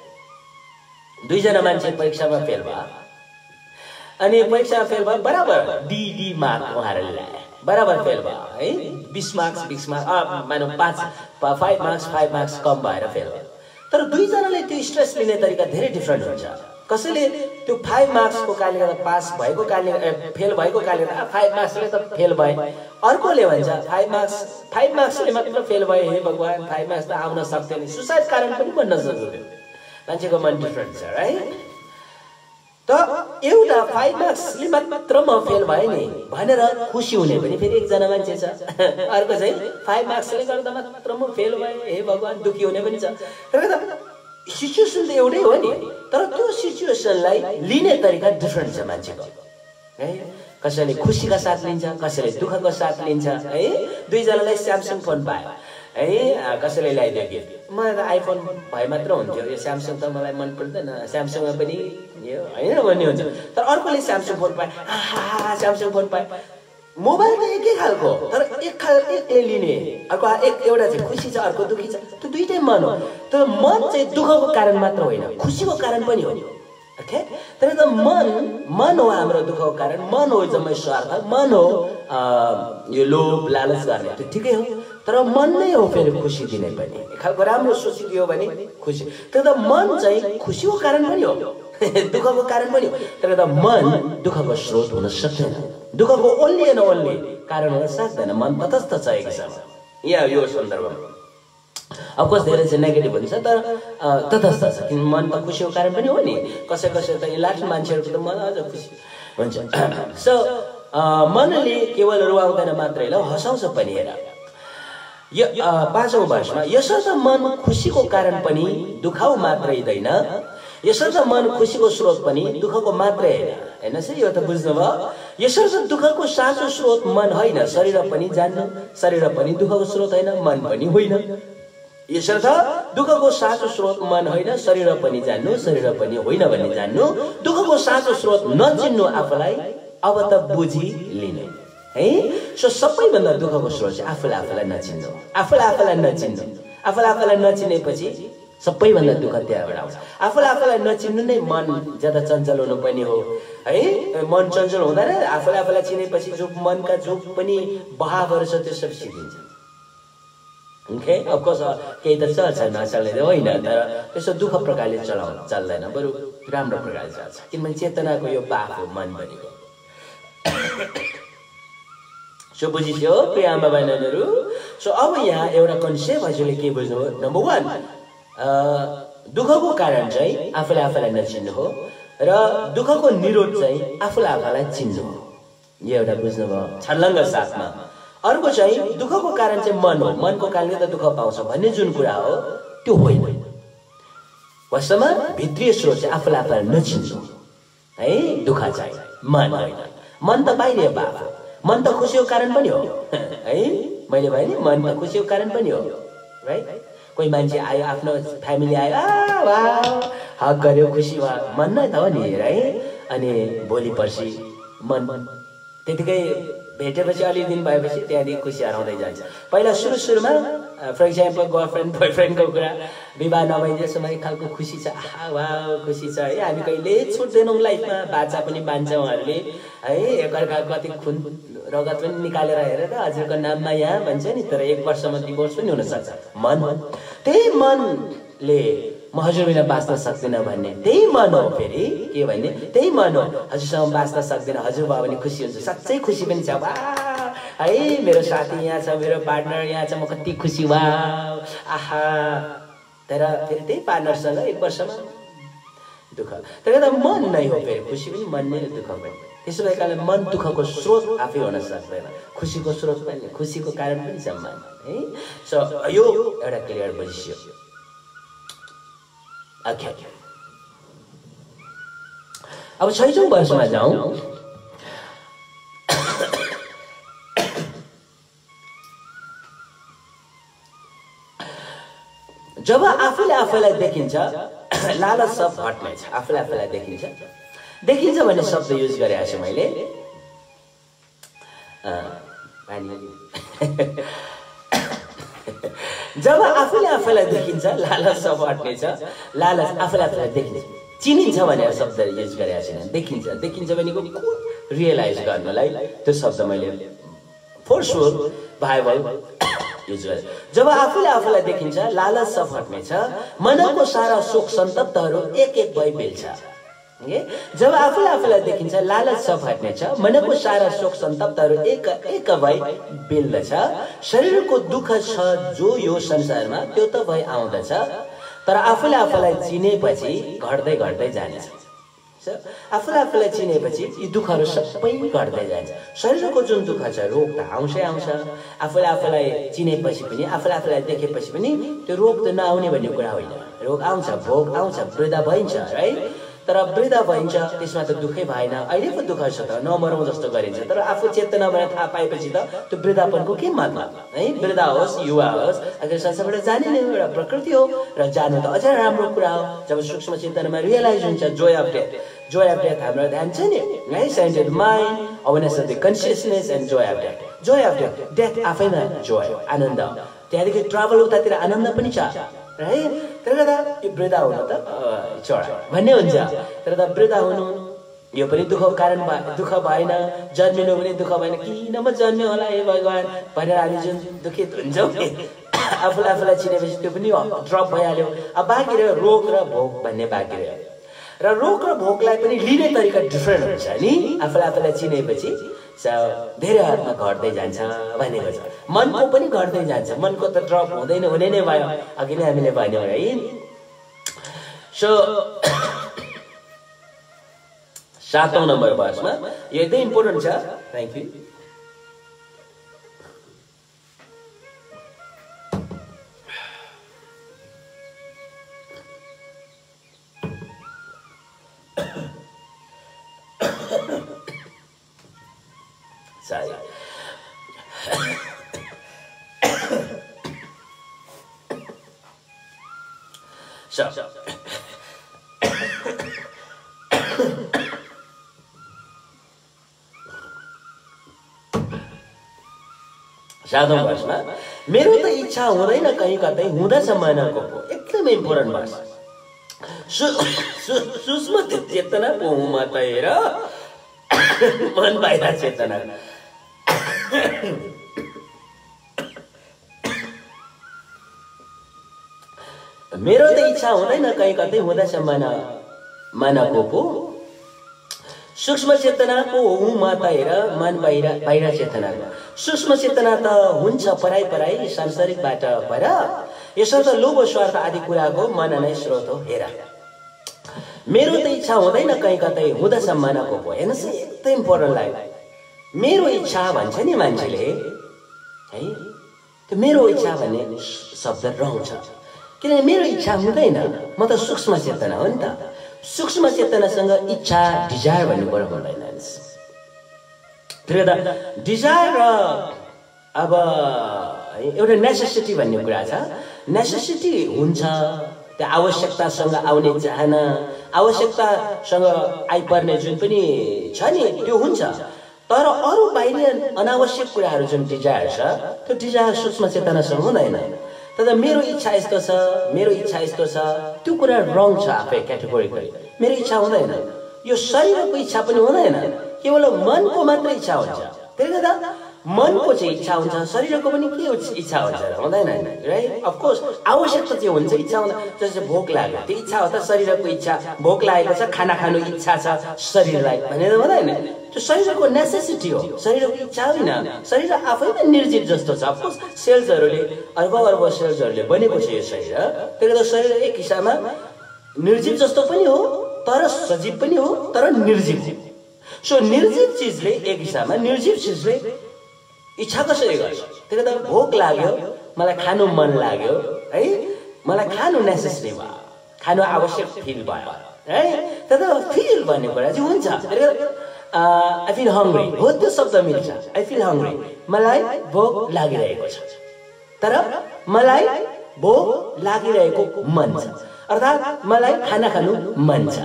S1: दुईजना मान्छे परीक्षामा फेल भयो अनि परीक्षामा फेल भयो बराबर डी डी मार्क उहाँहरूले ल्याए बराबर फेल भयो है बीस मार्क्स बीस मार्क्स मानौ पाँच फाइभ मार्क्स फाइभ मार्क्स कम भएर फेल भयो तर दुईजनाले त्यो स्ट्रेस लिने तरिका धेरै डिफ्रेन्ट हुन्छ कसैले त्यो फाइभ मार्क्सको कारणले गर्दा पास भएको कारणले फेल भएको कारणले गर्दा फाइभ मार्क्सले त फेल भए अर्कोले भन्छ फाइभ मार्क्स फाइभ मार्क्सले मात्र फेल भए हे भगवान् फाइभ मार्क्स त आउन सक्दैन सुसाइड कारण पनि बन्न सक्दैन मान्छेको मन डिफ्रेन्ट छ राइट त एउटा फाइभ मार्क्सले मात्र म फेल भएँ नि भनेर खुसी हुने पनि फेरि एकजना मान्छे छ अर्को चाहिँ फाइभ मार्क्सले गर्दा मात्र म फेल भएँ हे भगवान् दुखी हुने पनि छ र सिचुएसन त एउटै हो नि तर त्यो सिचुएसनलाई लिने तरिका डिफ्रेन्ट छ मान्छेको है कसैले खुसीका साथ लिन्छ कसैले दुःखको साथ लिन्छ है दुईजनालाई स्यामसङ फोन पायो है कसैले ल्याइदियो गिफ्ट मलाई त आइफोन भए मात्र हुन्थ्यो यो स्यामसङ त मलाई मन पर्दैन स्यामसङमा पनि यो होइन भन्ने हुन्छ तर अर्कोले स्यामसङ फोन पाए आहा स्यामसङ फोन पाए मोबाइल त एकै खालको तर एक खाल एकले लिने अर्को एक एउटा चाहिँ खुसी छ अर्को दुखी छ त्यो दुईटै मन हो तर मन चाहिँ दुःखको कारण मात्र होइन खुसीको कारण पनि हो ओके तर त मन मन हो हाम्रो दुःखको कारण मन हो जम्मै स्वार्थ मन हो यो लोभ लालच गर्ने त्यो ठिकै हो तर मन नै हो फेरि खुसी दिने पनि एक खालको राम्रो सोचिदियो भने खुसी तर त मन चाहिँ खुसीको कारण पनि हो दुःखको कारण पनि हो तर त मन दुःखको स्रोत हुन सक्दैन दुःखको ओन्ली एन्ड ओन्ली कारण हुन सक्दैन मन तटस्थ छ एक हिसाबमा यहाँ यो सन्दर्भमा अफकोर्स धेरै चाहिँ नेगेटिभ हुन्छ तर तटस्थ छ किन मन त खुसीको कारण पनि हो नि कसै कसै त इलाट्न मान्छेहरूको त मन अझ खुसी हुन्छ सो मनले केवल रुवाउँदैन मात्रै ल हँसाउँछ पनि हेर यो पाँचौं वर्षमा यसर्थ मन खुसीको कारण पनि दुखाउ मात्रै दैन यसर्थ मन खुसीको स्रोत पनि दुःखको मात्रै होइन हेर्नुहोस् है यो त बुझ्नुभयो यसर्थ दुःखको साँचो स्रोत मन होइन शरीर पनि जान्नु शरीर पनि दुःखको स्रोत होइन मन पनि होइन यसर्थ दुःखको साँचो स्रोत मन होइन शरीर पनि जान्नु शरीर पनि होइन भन्ने जान्नु दुःखको साँचो स्रोत नचिन्नु आफूलाई अब त बुझी लिनु है सो सबैभन्दा दुःखको स्रोत चाहिँ आफूले आफूलाई नचिन्नु आफूले आफूलाई नचिन्नु आफूले आफूलाई नचिनेपछि सबैभन्दा दुःख त्यहाँबाट आउँछ आफूले आफूलाई नचिन्नु नै मन ज्यादा चञ्चल हुनु पनि हो है मन चञ्चल हुँदैन आफूले आफूलाई चिनेपछि जो मनका जो पनि बहावहरू छ त्यो सब सिद्धिन्छ ओके अफकोर्स केही त चल्छ नचल्ने त होइन तर त्यसो दुःख प्रकारले चलाउन चल्दैन बरु राम्रो प्रकारले चल्छ किनभने चेतनाको यो बाफ हो मन भनेको सो बुझिसक्यो प्रिय आमा बहिनीहरू सो अब यहाँ एउटा कन्सेप्ट हजुरले के बुझ्नु हो नम्बर वान दुःखको कारण चाहिँ आफूले आफूलाई नचिन्नु हो र दुःखको निरोध चाहिँ आफूले आफूलाई चिन्नु हो यो एउटा बुझ्नुभयो छर्लङ्ग साथमा अर्को चाहिँ दुःखको कारण चाहिँ मन हो मनको कारणले त दुःख पाउँछ भन्ने जुन कुरा हो त्यो होइन वास्तवमा भित्रीय स्रोत चाहिँ आफूले आफूलाई नचिन्नु है दुःख चाहिँ मन होइन मन त बाहिर बाफ हो मन त खुसीको कारण पनि हो है मैले भने नि मन त खुसीको कारण पनि हो राइट कोही मान्छे आयो आफ्नो फ्यामिली आयो आ वाह हक गर्यो खुसी भयो मन नै त हो नि है अनि भोलि पर्सि मन त्यतिकै भेटेपछि अलि दिन भएपछि त्यहाँदेखि खुसी हराउँदै जान्छ पहिला सुरु सुरुमा फर इक्जाम्पल गर्लफ्रेन्ड बोयफ्रेन्डको कुरा विवाह नभइदिएसम्म एक खालको खुसी छ आहा वाह खुसी छ है हामी कहिले छुट्दैनौँ लाइफमा बाचा पनि बान्छ उहाँहरूले है एकअर्काको कति खुन रगत पनि निकालेर हेरेर हजुरको नाममा यहाँ भन्छ नि तर एक वर्षमा डिभोर्स पनि हुनसक्छ मन त्यही मनले म हजुर बिना बाँच्न सक्दिनँ भन्ने त्यही मन हो फेरि के भन्ने त्यही मन हो हजुरसँग बाँच्न सक्दिनँ हजुर भयो भने खुसी हुन्छ साँच्चै खुसी पनि छ वाह है मेरो साथी यहाँ छ मेरो पार्टनर यहाँ छ म कति खुसी वाह आहा तर फेरि त्यही पार्टनरसँग एक वर्षमा दुःख तर त मन नै हो फेरि खुसी पनि मन नै दुःख पनि त्यसो भएकाले मन दुःखको स्रोत आफै हुन सक्दैन खुसीको स्रोत पनि खुसीको कारण पनि छ मन है सो यो एउटा क्लियर बुझियो ओके अब छैटौं वर्षमा जाउँ जब आफूले आफूलाई देखिन्छ लालच सब हट्नेछ आफूले आफूलाई देखिन्छ देखिन्छ भन्ने शब्द युज गरेको छु मैले जब आफूले आफूलाई देखिन्छ लालच सब हट्नेछ लालच आफूले आफूलाई देखिन्छ चिनिन्छ भनेर शब्द युज गरेको छैन देखिन्छ देखिन्छ भनेको रियलाइज गर्नलाई त्यो शब्द मैले फोर स्योर बाइबल युज गरे जब आफूले आफूलाई देखिन्छ लालच सब हट्नेछ मनको सारा शोक सन्तप्तहरू एक एक भई बेल्छ जब आफूले आफूलाई देखिन्छ लालच सब हट्नेछ मनको सारा शोक सन्तप्तहरू एक एक भई बेल्दछ शरीरको दुःख छ जो यो संसारमा त्यो त भई आउँदछ तर आफूले आफूलाई चिनेपछि घट्दै घट्दै जानेछ आफूले आफूलाई चिनेपछि यी दुःखहरू सबै घट्दै जान्छ शरीरको जुन दुःख छ रोग त आउँछै आउँछ आफूले आफूलाई चिनेपछि पनि आफूले आफूलाई देखेपछि पनि त्यो रोग त नआउने भन्ने कुरा होइन रोग आउँछ भोग आउँछ वृद्ध भइन्छ है तर वृद्ध भइन्छ त्यसमा त दुःखै भएन अहिले पो दुःख छ त नमरौँ जस्तो गरिन्छ तर आफू चेतना भएर थाहा पाएपछि त त्यो वृद्धापनको के मतलब है वृद्ध होस् युवा होस् अगर संसारबाट जाने नै एउटा प्रकृति हो र जानु त अझै राम्रो कुरा हो जब सूक्ष्म चिन्तनमा रियलाइज हुन्छ joy of death joy of death हाम्रो ध्यान छ नि है centred mind awareness of the consciousness and joy of death joy of death death आफैमा जोय आनन्द त्यहाँदेखि ट्राभल उतातिर आनन्द पनि छ है तर त वृद्ध हुनु त चढा भन्ने हुन्छ तर त वृद्ध हुनु यो पनि दुःखको कारण दुःख भएन जन्मिनु पनि दुःख भएन किन म जन्म्यो होला हे भगवान् भनेर हामी जुन दुखित हुन्छौँ आफूलाई आफूलाई चिनेपछि त्यो पनि ड्रप भइहाल्यो अब बाँकी रह्यो रोग र भोग भन्ने बाँकी रह्यो र रोग र भोगलाई पनि लिने तरिका डिफ्रेन्ट हुन्छ नि आफूलाई आफूलाई चिनेपछि धेरै हदमा घट्दै जान्छ भनेको छ। मनको पनि घट्दै जान्छ, मनको त ड्रप हुँदैन हुने नै भयो, अघि नै हामीले भन्यौँ है। सो सातौं नम्बर वर्षमा यो एकदम इम्पोर्टेन्ट छ। Thank you. Sorry. So, सातौं वर्षमा मेरो त इच्छा हुँदैन कहीँ कतै हुँदासम्मको पो एकदमै इम्पोर्टेन्ट वर्ष। सूक्ष्म चेतना पो हुमा तैर मन बाहिर चेतना। मेरो त इच्छा हुँदैन कहीँ कतै हुँदासम्म मानको पो सूक्ष्म चेतनाको हुँ म तैर मन बाहिर बाहिर चेतनाको। सूक्ष्म चेतना त हुन्छ पराई पराई सांसारिकबाट पर, यसर्थ लोभ स्वार्थ आदि कुराको मन नै स्रोत हो हेर। मेरो त इच्छा हुँदैन कहीँ कतै हुँदासम्मको पो। हेर्नुहोस् एकदम इम्पोर्टेन्ट लाग्यो, मेरो इच्छा भन्छ नि मान्छेले है, त्यो मेरो इच्छा भन्ने शब्द रङ छ। किनभने मेरो इच्छा हुँदैन, म त सूक्ष्म चेतना हो नि त। सूक्ष्म चेतनासँग इच्छा डिजायर भन्ने कुरा हुँदैन। फेरि त डिजायर र अब एउटा नेसेसिटी भन्ने कुरा छ। नेसेसिटी हुन्छ, त्यो आवश्यकतासँग आउने चाहना, आवश्यकतासँग आइपर्ने जुन पनि छ नि त्यो हुन्छ। तर अरू बाहिर अनावश्यक कुराहरू जुन डिजायर छ त्यो डिजायर सूक्ष्म चेतनासँग हुँदैन। तर मेरो इच्छा यस्तो छ, मेरो इच्छा यस्तो छ, त्यो कुरा रङ छ आफै क्याटेगोरिकली। मेरो इच्छा हुँदैन, यो शरीरको इच्छा पनि हुँदैन, केवल मनको मात्र इच्छा हुन्छ। त्यसले गर्दा मनको चाहिँ इच्छा हुन्छ, शरीरको पनि के इच्छा हुन्छ र हुँदैन राइट। अफकोर्स आवश्यकता चाहिँ हुन्छ, इच्छा हुँदा जस्तै भोक लाग्यो त्यो इच्छा हो त, शरीरको इच्छा। भोक लागेको छ, खाना खानु इच्छा छ शरीरलाई भनेर हुँदैन, त्यो शरीरको नेसेसिटी हो, शरीरको इच्छा होइन। शरीर आफैमा निर्जीव जस्तो छ। अफकोर्स सेल्सहरूले अर्ब अर्ब सेल्सहरूले बनेको छ यो शरीर। त्यसले गर्दा शरीर एक हिसाबमा निर्जीव जस्तो पनि हो तर सजीव पनि हो, तर निर्जीव। सो निर्जीव चिजले एक हिसाबमा निर्जीव चिजले इच्छा कसरी गर्छ? त्यसले गर्दा भोक लाग्यो, मलाई खानु मन लाग्यो है, मलाई खानु नेसेसरी भयो, खानु आवश्यक फिल भयो है। तर फिल भन्ने कुरा चाहिँ हुन्छ। त्यसले गर्दा आई फिल हङ्ग्री हो, त्यो शब्द मिल्छ। आई फिल हङ्ग्री, मलाई भोक लागिरहेको छ, तर मलाई भोक लागिरहेको मन छ, अर्थात् मलाई खाना खानु मन छ।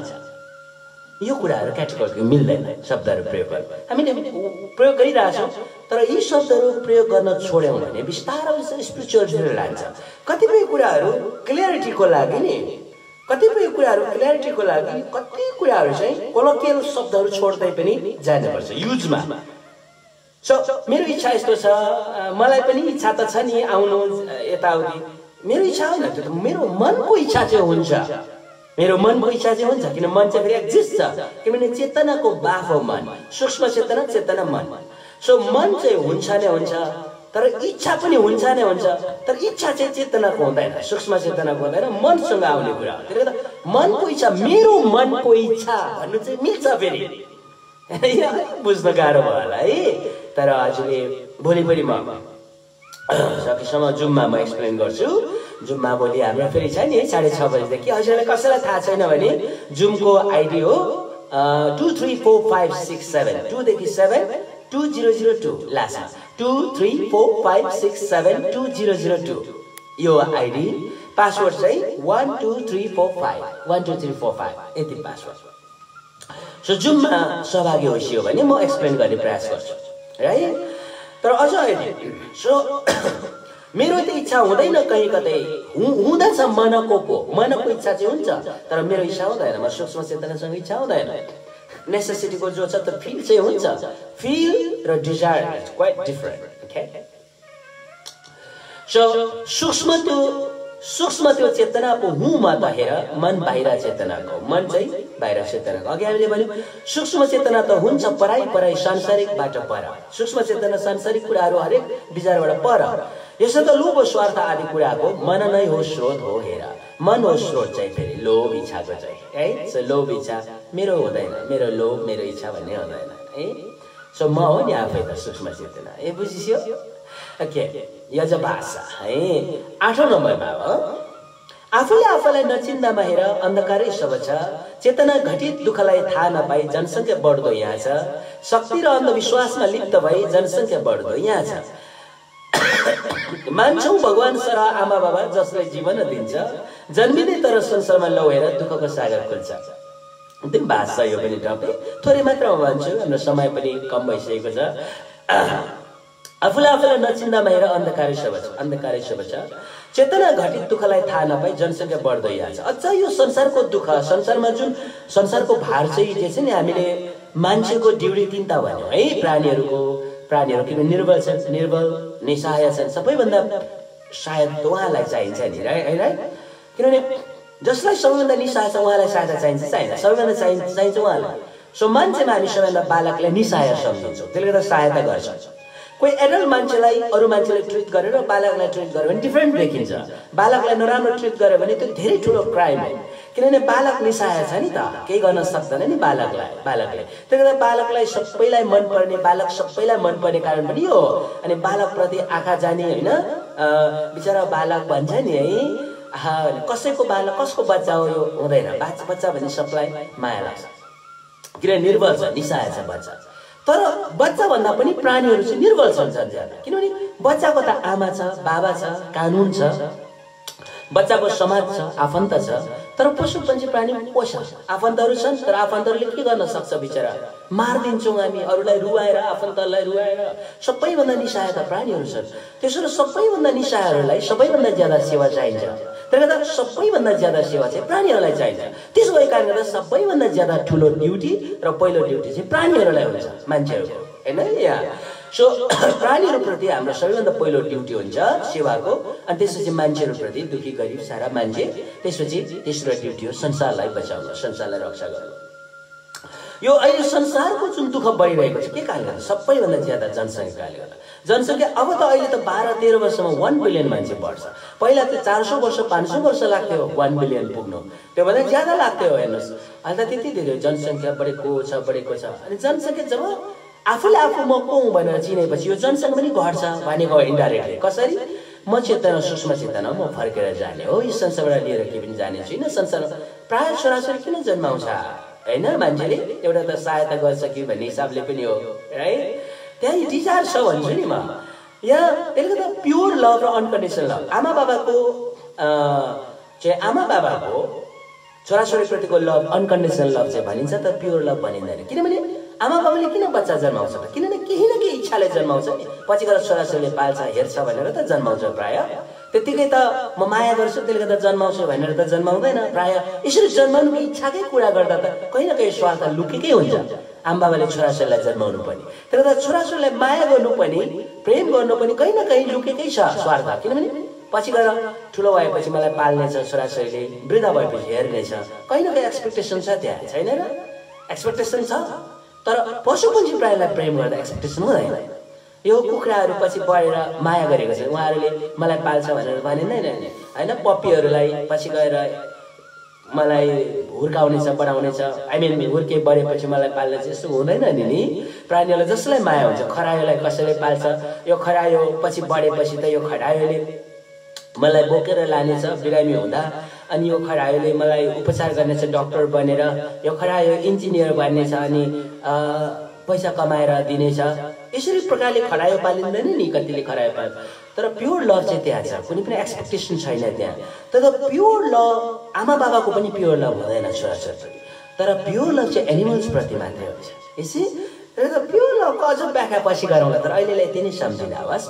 S1: यो कुराहरू क्याटेगोरी मिल्दैन शब्दहरू प्रयोग गर्नु। हामीले प्रयोग गरिरहेछौँ, तर यी शब्दहरू प्रयोग गर्न छोड्यौँ भने बिस्तारै स्पिरिचुअलिटीले लान्छ। कतिपय कुराहरू क्लियरिटीको लागि नि, कतिपय कुराहरू क्लियरिटीको लागि कति कुराहरू चाहिँ कोलोकियल शब्दहरू छोड्दै पनि जानुपर्छ युजमा। सो मेरो इच्छा यस्तो छ, मलाई पनि इच्छा त छ नि आउनु यताउति, मेरो इच्छा होइन, त्यो त मेरो मनको इच्छा चाहिँ हुन्छ। मेरो मनको इच्छा चाहिँ हुन्छ, किन मन चाहिँ फेरि एक्जिस्ट छ, किनभने चेतनाको बाफ हो मन, सूक्ष्म चेतना चेतना मन। सो मन चाहिँ हुन्छ नै हुन्छ, तर इच्छा पनि हुन्छ नै हुन्छ। तर इच्छा चाहिँ चेतनाको हुँदैन, सूक्ष्म चेतनाको हुँदैन, मनसँग आउने कुरा हो। त्यसले गर्दा मनको इच्छा, मेरो मनको इच्छा भन्नु चाहिँ मिल्छ फेरि, बुझ्न गाह्रो भयो होला है। तर हजुरले भोलि पनि म सकेसम्म जुममा म एक्सप्लेन गर्छु। जुममा भोलि हाम्रो फेरि छ नि साढे छ बजीदेखि। हजुरलाई कसैलाई थाहा छैन भने जुमको आइडी हो two three four five six seven, टूदेखि seven two zero zero two last, two three four five six seven two zero zero two यो आइडी। पासवर्ड चाहिँ one two three four five, one two three four five यति password. So जुममा सहभागी होइसियो भने म explain गर्ने प्रयास गर्छु है। तर अझ सो मेरो त इच्छा हुँदैन कहीँ कतै हुँदैछ, मनको पो मनको इच्छा चाहिँ हुन्छ, तर मेरो इच्छा हुँदैन। म सूक्ष्म चेतनासँग इच्छा हुँदैन। नेसेसिटीको जो छ त फिल चाहिँ हुन्छ, फिल र desire is quite different. Okay, so सूक्ष्म त्यो सूक्ष्म त्यो चेतना पो हुँ म त हेर, मन बाहिर चेतनाको। मन चाहिँ बाहिर चेतनाको। अघि हामीले भन्यौँ सूक्ष्म चेतना त हुन्छ पराई पराई सांसारिकबाट पर। सूक्ष्म चेतना सांसारिक कुराहरू हरेक विचारबाट पर। यसो त लोभ स्वार्थ आदि कुराको मन नै हो स्रोत हो। हेर मन हो स्रोत चाहिँ फेरि लोभ इच्छाको चाहिँ है। सो लोभ इच्छा मेरो हुँदैन, मेरो लोभ मेरो इच्छा भन्ने हुँदैन है। सो म हो नि आफै त सूक्ष्म चेतना। ए बुझिस्यो? ओके, यज भाषा है। आठौँ नम्बरमा हो आफूले आफूलाई नचिन्दामा हेर अन्धकारै सब छ। चेतना घटित दुःखलाई थाहा नपाई जनसङ्ख्या बढ्दो यहाँ छ। शक्ति र अन्धविश्वासमा लिप्त भई जनसङ्ख्या बढ्दो यहाँ छ। मान्छौँ भगवान सर आमा बाबा जसलाई जीवन दिन्छ, जन्मिँदै तर संसारमा लौहेर दुःखको सागर खुल्छ। एकदम भाषा यो पनि टपै थोरै मात्रामा भन्छु, हाम्रो समय पनि कम भइसकेको छ। आफूले आफूलाई नचिन्दामा हेर अन्धकारै सब छ। अन्धकारै सब छ। चेतना घटित दुःखलाई थाहा नपाई जनसङ्ख्या बढ्दै जान्छ। अझ यो संसारको दुःख, संसारमा जुन संसारको भार चाहिँ जे छ नि, हामीले मान्छेको ड्युटी तिनवटा भन्यौँ है। प्राणीहरूको प्राणीहरू किन निर्बल छन्, निर्बल निसहाय छन्। सबैभन्दा सायद उहाँलाई चाहिन्छ नि है राइट। किनभने जसलाई सबैभन्दा निसहाय छ उहाँलाई सहायता चाहिन्छ चाहिन्छ, सबैभन्दा चाहिन्छ चाहिन्छ उहाँलाई। सो मान्छेमा हामी सबैभन्दा बालकलाई निसहाय सम्झिन्छौँ, त्यसले गर्दा सहायता गर्छ। कोही एडल्ट मान्छेलाई अरू मान्छेले ट्रिट गरेर बालकलाई ट्रिट गर्यो भने डिफ्रेन्ट देखिन्छ। बालकलाई नराम्रो ट्रिट गर्यो भने त्यो धेरै ठुलो क्राइम हो। किनभने बालक निसहाय छ नि त, केही गर्न सक्दैन नि बालकलाई बालकले त्यसले गर्दा बालकलाई सबैलाई मनपर्ने, बालक सबैलाई मनपर्ने कारण पनि हो। अनि बालकप्रति आँखा जाने होइन, बिचरा बालक भन्छ नि है, कसैको बालक कसको बच्चा हो यो हुँदैन। बाच्चा बच्चा भने सबलाई माया लाग्छ, किनभने निर्बल छ, निसहाय छ बच्चा। तर बच्चा भन्दा पनि प्राणीहरू चाहिँ निर्बल छन् ज्यादा। किनभने बच्चाको त आमा छ, बाबा छ, कानुन छ, बच्चाको समाज छ, आफन्त छ। तर पशु पन्छी प्राणी को छ? आफन्तहरू छन्, तर आफन्तहरूले के गर्न सक्छ बिचरा? मारिदिन्छौँ हामी, अरूलाई रुवाएर, आफन्तहरूलाई रुवाएर। सबैभन्दा निसहाय त प्राणीहरू छन्। त्यसो सबैभन्दा निसहायहरूलाई सबैभन्दा ज्यादा सेवा चाहिन्छ। त्यसले गर्दा सबैभन्दा ज्यादा सेवा चाहिँ प्राणीहरूलाई चाहिन्छ। त्यसो भएको कारणले गर्दा सबैभन्दा ज्यादा ठुलो ड्युटी र पहिलो ड्युटी चाहिँ प्राणीहरूलाई हुन्छ, मान्छेहरूको होइन यहाँ। सो प्राणीहरूप्रति हाम्रो सबैभन्दा पहिलो ड्युटी हुन्छ सेवाको। अनि त्यसपछि मान्छेहरूप्रति, दुखी गरिब सारा मान्छे। त्यसपछि तेस्रो ड्युटी हो संसारलाई बचाउनु, संसारलाई रक्षा गर्नु। यो अहिले संसारको जुन दुःख बढिरहेको छ के कारणले गर्दा? सबैभन्दा ज्यादा जनसङ्ख्याले गर्दा। जनसङ्ख्या अब त अहिले त बाह्र तेह्र वर्षमा वान बिलियन मान्छे बढ्छ। पहिला त चार सौ वर्ष पाँच सौ वर्ष लाग्थ्यो वान बिलियन पुग्नु, त्योभन्दा ज्यादा लाग्थ्यो। हेर्नुहोस् अहिले त त्यति धेरै जनसङ्ख्या बढेको छ बढेको छ। अनि जनसङ्ख्या जब आफूले आफू म को हुँ भनेर चिनेपछि यो जनसङ्ख्या पनि घट्छ भनेको हो इन्डाइरेक्टली। कसरी? म चेतना सूक्ष्म चेतना म फर्केर जाने हो, यो संसारबाट लिएर केही पनि जाने छुइनँ। संसारमा प्रायः छोराछोरी किन जन्माउँछ होइन? मान्छेले एउटा त सहायता गर्छ कि भन्ने हिसाबले पनि हो है। त्यहाँ डिजायर छ भन्छु नि म यहाँ। त्यसले गर्दा प्योर लभ र अनकन्डिसनल लभ, आमा बाबाको चाहिँ आमा बाबाको छोराछोरीप्रतिको लभ अनकन्डिसनल लभ चाहिँ भनिन्छ, तर प्योर लभ भनिँदैन। किनभने आमा बाबाले किन बच्चा जन्माउँछ त? किनभने केही न केही इच्छाले जन्माउँछ नि, पछि गएर छोराछोरीले पाल्छ हेर्छ भनेर त जन्माउँछ प्रायः। त्यतिकै त म माया गर्छु त्यसले गर्दा जन्माउँछु भनेर त जन्माउँदैन प्रायः। यसरी जन्माउनुको इच्छाकै कुरा गर्दा त कहीँ न कहीँ स्वार्थ लुकेकै हुन्छ। आमा बाबाले छोराछोरीलाई जन्माउनु पनि, त्यसले गर्दा छोराछोरीलाई माया गर्नु पनि, प्रेम गर्नु पनि कहीँ न कहीँ लुकेकै छ स्वार्थ। किनभने पछि गएर ठुलो भएपछि मलाई पाल्नेछ छोराछोरीले, वृद्ध भएपछि हेर्नेछ, कहीँ न कहीँ एक्सपेक्टेसन छ त्यहाँ, छैन र? एक्सपेक्टेसन छ। तर पशु पन्छी प्राणीलाई प्रेम गर्दा एक्सपेक्टेसन हुँदैन। यो कुखुराहरू पछि बढेर माया गरेको छ, उहाँहरूले मलाई पाल्छ भनेर भनिँदैन होइन। पप्पीहरूलाई पछि गएर मलाई हुर्काउनेछ बढाउनेछ, आई मिन हुर्के बढेपछि मलाई पाल्नेछ, यस्तो हुँदैन नि नि। प्राणीहरूलाई जसलाई माया हुन्छ, खरायोलाई कसैले पाल्छ, यो खरायो पछि बढेपछि त यो खरायोले मलाई बोकेर लानेछ बिरामी हुँदा, अनि यो खरायोले मलाई उपचार गर्नेछ डक्टर बनेर, यो खरायो इन्जिनियर बन्नेछ अनि पैसा कमाएर दिनेछ। यसरी प्रकारले खरायो पालिँदैन नि, कतिले खरायो पाल्छ। तर प्योर लभ चाहिँ त्यहाँ छ, कुनै पनि एक्सपेक्टेसन छैन त्यहाँ। तर प्योर लभ आमा बाबाको पनि प्योर लभ हुँदैन छोराछोरी, तर प्योर लभ चाहिँ एनिमल्सप्रति मात्रै हुन्छ। यसै प्योर लभको अझ व्याख्या पछि गरौँला, तर अहिलेलाई यति नै सम्झिँदा हवस्।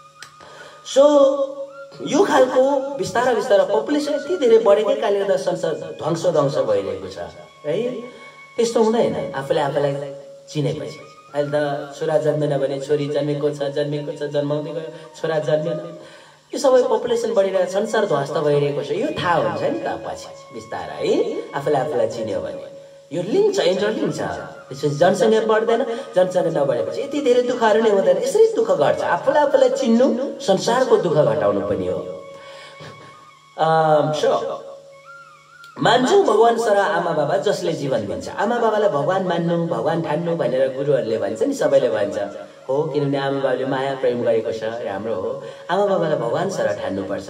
S1: सो यो खालको बिस्तारै बिस्तारै पपुलेसन यति धेरै बढेकै कारणले गर्दा संसार ध्वंस ध्वंस भइरहेको छ है। त्यस्तो हुँदैन आफूले आफूलाई चिनेपछि। अहिले त छोरा जन्मेन भने छोरी जन्मेको छ, जन्मेको छ जन्माउँदै गयो, छोरा जन्मेन। यो सबै पपुलेसन बढिरहेको, संसार ध्वस्त भइरहेको छ, यो थाहा हुन्छ नि त पछि बिस्तारै है, आफूले आफूलाई चिन्यो भने। यो लिङ्क छ, इन्टरलिङ्क छ। त्यसपछि जनसङ्ख्या बढ्दैन, जनसङ्ख्या नबढेपछि यति धेरै दुःखहरू नै हुँदैन। यसरी दुःख घट्छ। आफूलाई आफूलाई चिन्नु संसारको दुःख घटाउनु पनि हो। सो मान्छौँ भगवान सर आमा बाबा जसले जीवन दिन्छ। आमा बाबालाई भगवान मान्नु, भगवान ठान्नु भनेर गुरुहरूले भन्छ नि, सबैले भन्छ हो, किनभने आमा बाबाले माया प्रेम गरेको छ, राम्रो हो। आमा बाबालाई भगवान सर ठान्नुपर्छ।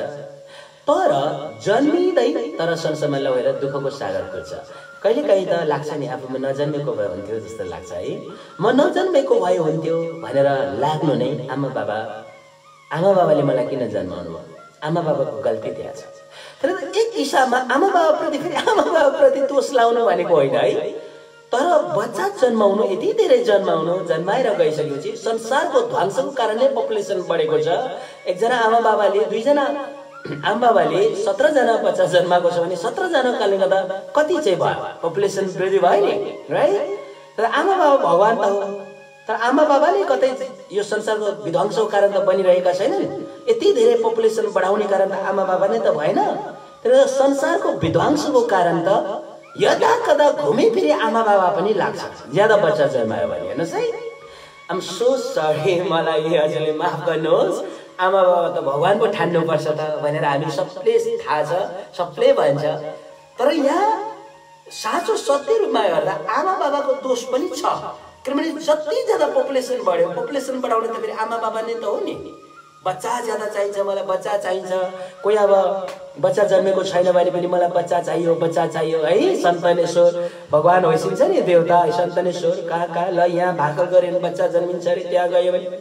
S1: तर जन्मिँदै तर संसारमा लगेर दुःखको सागर खोज्छ। कहिलेकाहीँ त लाग्छ नि आफूमा नजन्मेको भए हुन्थ्यो जस्तो लाग्छ है, म नजन्मेको भए हुन्थ्यो भनेर लाग्नु नै आमा बाबा आमा बाबाले मलाई किन जन्माउनु भयो, आमा बाबाको गल्ती त्यहाँ छ। तर एक हिसाबमा आमा बाबाप्रति फेरि आमा बाबाप्रति दोष लाउनु भनेको होइन है। तर बच्चा जन्माउनु, यति धेरै जन्माउनु, जन्माएर गइसकेपछि संसारको ध्वंसको कारणले पपुलेसन बढेको छ। एकजना आमा बाबाले दुईजना आमा बाबाले सत्रजना बच्चा जन्माएको छ भने सत्रजना कारणले गर्दा कति चाहिँ भयो, पपुलेसन वृद्धि भयो नि, राइट। तर आमा बाबा भगवान त हो। तर आमा बाबाले कतै यो संसारको विध्वंसको कारण त बनिरहेका छैनन्। यति धेरै पपुलेसन बढाउने कारण त आमा बाबा नै त भएन। तर संसारको विध्वंसको कारण त यदा कदा घुमी फिरी आमा बाबा पनि लाग्छ, ज्यादा बच्चा जन्मायो भने। हेर्नुहोस् है, आम सो सरी, मलाई हजुरले माफ गर्नुहोस्। आमा बाबा त भगवान पो ठान्नुपर्छ त भनेर हामी सबले थाहा छ, सबले भन्छ। तर यहाँ साँचो सत्य रूपमा हेर्दा आमा बाबाको दोष पनि छ। किनभने जति ज्यादा पपुलेसन बढ्यो, पपुलेसन बढाउने त फेरि आमा बाबा नै त हो नि। बच्चा ज्यादा चाहिन्छ, मलाई बच्चा चाहिन्छ। कोही अब बच्चा जन्मेको छैन भने पनि मलाई बच्चा चाहियो, बच्चा चाहियो है। सन्तानेश्वर भगवान होइसिन्छ नि, देवता सन्तानेश्वर कहाँ कहाँ, ल यहाँ भाकल गऱ्यो भने बच्चा जन्मिन्छ अरे, त्यहाँ गयो भने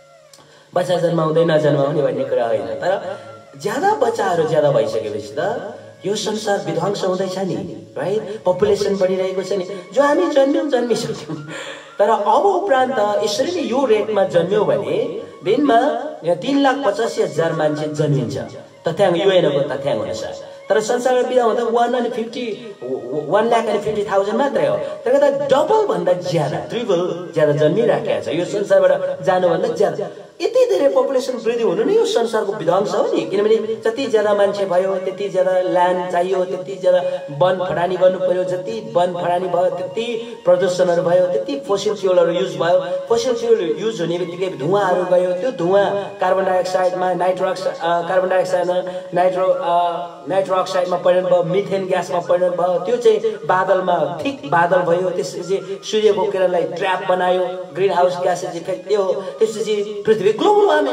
S1: बच्चा जन्माउँदै नजन्माउने भन्ने कुरा होइन। तर ज्यादा बच्चाहरू ज्यादा भइसकेपछि त यो संसार विध्वंस हुँदैछ नि, राइट। पपुलेसन बढिरहेको छ नि, जो हामी जन्म्यौँ जन्मिसक्यौँ। तर अब उपरान्त यसरी नै यो रेटमा जन्म्यौ भने दिनमा तीन लाख पचासी हजार मान्छे जन्मिन्छ, तथ्याङ्क युएनको तथ्याङ्क अनुसार। तर संसारमा बिदा हुँदा one and fifty one lakh and fifty thousand मात्रै हो। तर डबल भन्दा ज्यादा, ट्रिपल ज्यादा जन्मिराखेको छ यो संसारबाट जानुभन्दा ज्यादा। यति धेरै पपुलेसन वृद्धि हुनु नै यो संसारको विध्वंस हो नि। किनभने जति ज्यादा मान्छे भयो त्यति ज्यादा ल्यान्ड चाहियो, त्यति ज्यादा वन फडानी गर्नु पर्यो। जति वन फडानी भयो त्यति प्रदूषणहरू भयो, त्यति फोसिल फ्युलहरू युज भयो। फोसिल फ्युल युज हुने बित्तिकै धुवाहरू गयो। त्यो धुवा कार्बन डाइअक्साइडमा, नाइट्रो कार्बन डाइअक्साइडमा नाइट्रो नाइट्रो अक्साइडमा परिणत भयो, मिथेन ग्यासमा परिणत भयो। त्यो चाहिँ बादलमा थिक बादल भयो। त्यसपछि सूर्यको किरणलाई ट्र्याप बनायो, ग्रिन हाउस ग्यासेस इफेक्ट त्यो। त्यसपछि पृथ्वी ग्लोबल वार्मिङ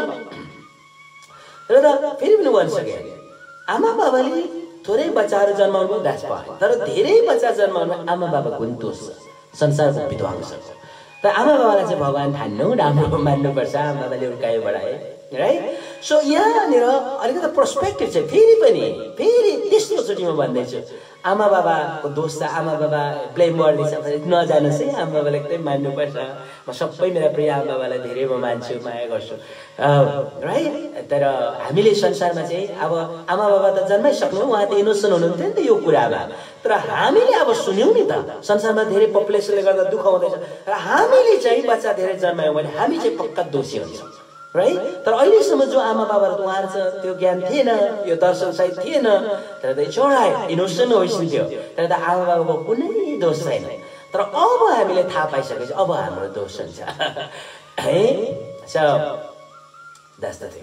S1: र त फेरि पनि भनिसके आमा बाबाले थोरै बच्चाहरू जन्माउनु द्याट्स फाइन। तर धेरै बच्चा जन्माउनु आमा बाबाको पनि दोष छ, संसारको विध्वंस। तर आमा बाबालाई चाहिँ भगवान ठान्नु, राम्रो मान्नुपर्छ। आमा बाबाले हुर्कायो बढाए, राइट। सो यहाँनिर अलिकति पर्सपेक्टिभ चाहिँ फेरि पनि फेरि तेस्रोचोटि म भन्दैछु, आमा बाबाको दोष छ, आमा बाबा ब्लेम गर्दैछ भने नजानुहोस् है। आमा बाबालाई एकदमै मान्नुपर्छ। म सबै मेरा प्रिय आमा बाबालाई धेरै म मान्छु, माया गर्छु, राइट। तर हामीले संसारमा चाहिँ अब आमा बाबा त जन्माइसक्नु, उहाँ त इनोसेन्ट हुनुहुन्थ्यो नि त यो कुरामा। तर हामीले अब सुन्यौँ नि त, संसारमा धेरै पपुलेसनले गर्दा दुःख हुँदैछ र हामीले चाहिँ बच्चा धेरै जन्मायौँ भने हामी चाहिँ पक्का दोषी हुन्छौँ, राइट। तर अहिलेसम्म जो आमा बाबाहरू उहाँहरू छ त्यो ज्ञान थिएन, यो दर्शन सायद थिएन, तर त चढायो, इनोसेन्ट होइसिन्थ्यो। तर त आमा बाबाको कुनै दोष छैन। तर अब हामीले थाहा पाइसकेपछि अब हाम्रो दोष हुन्छ है। So that's the thing.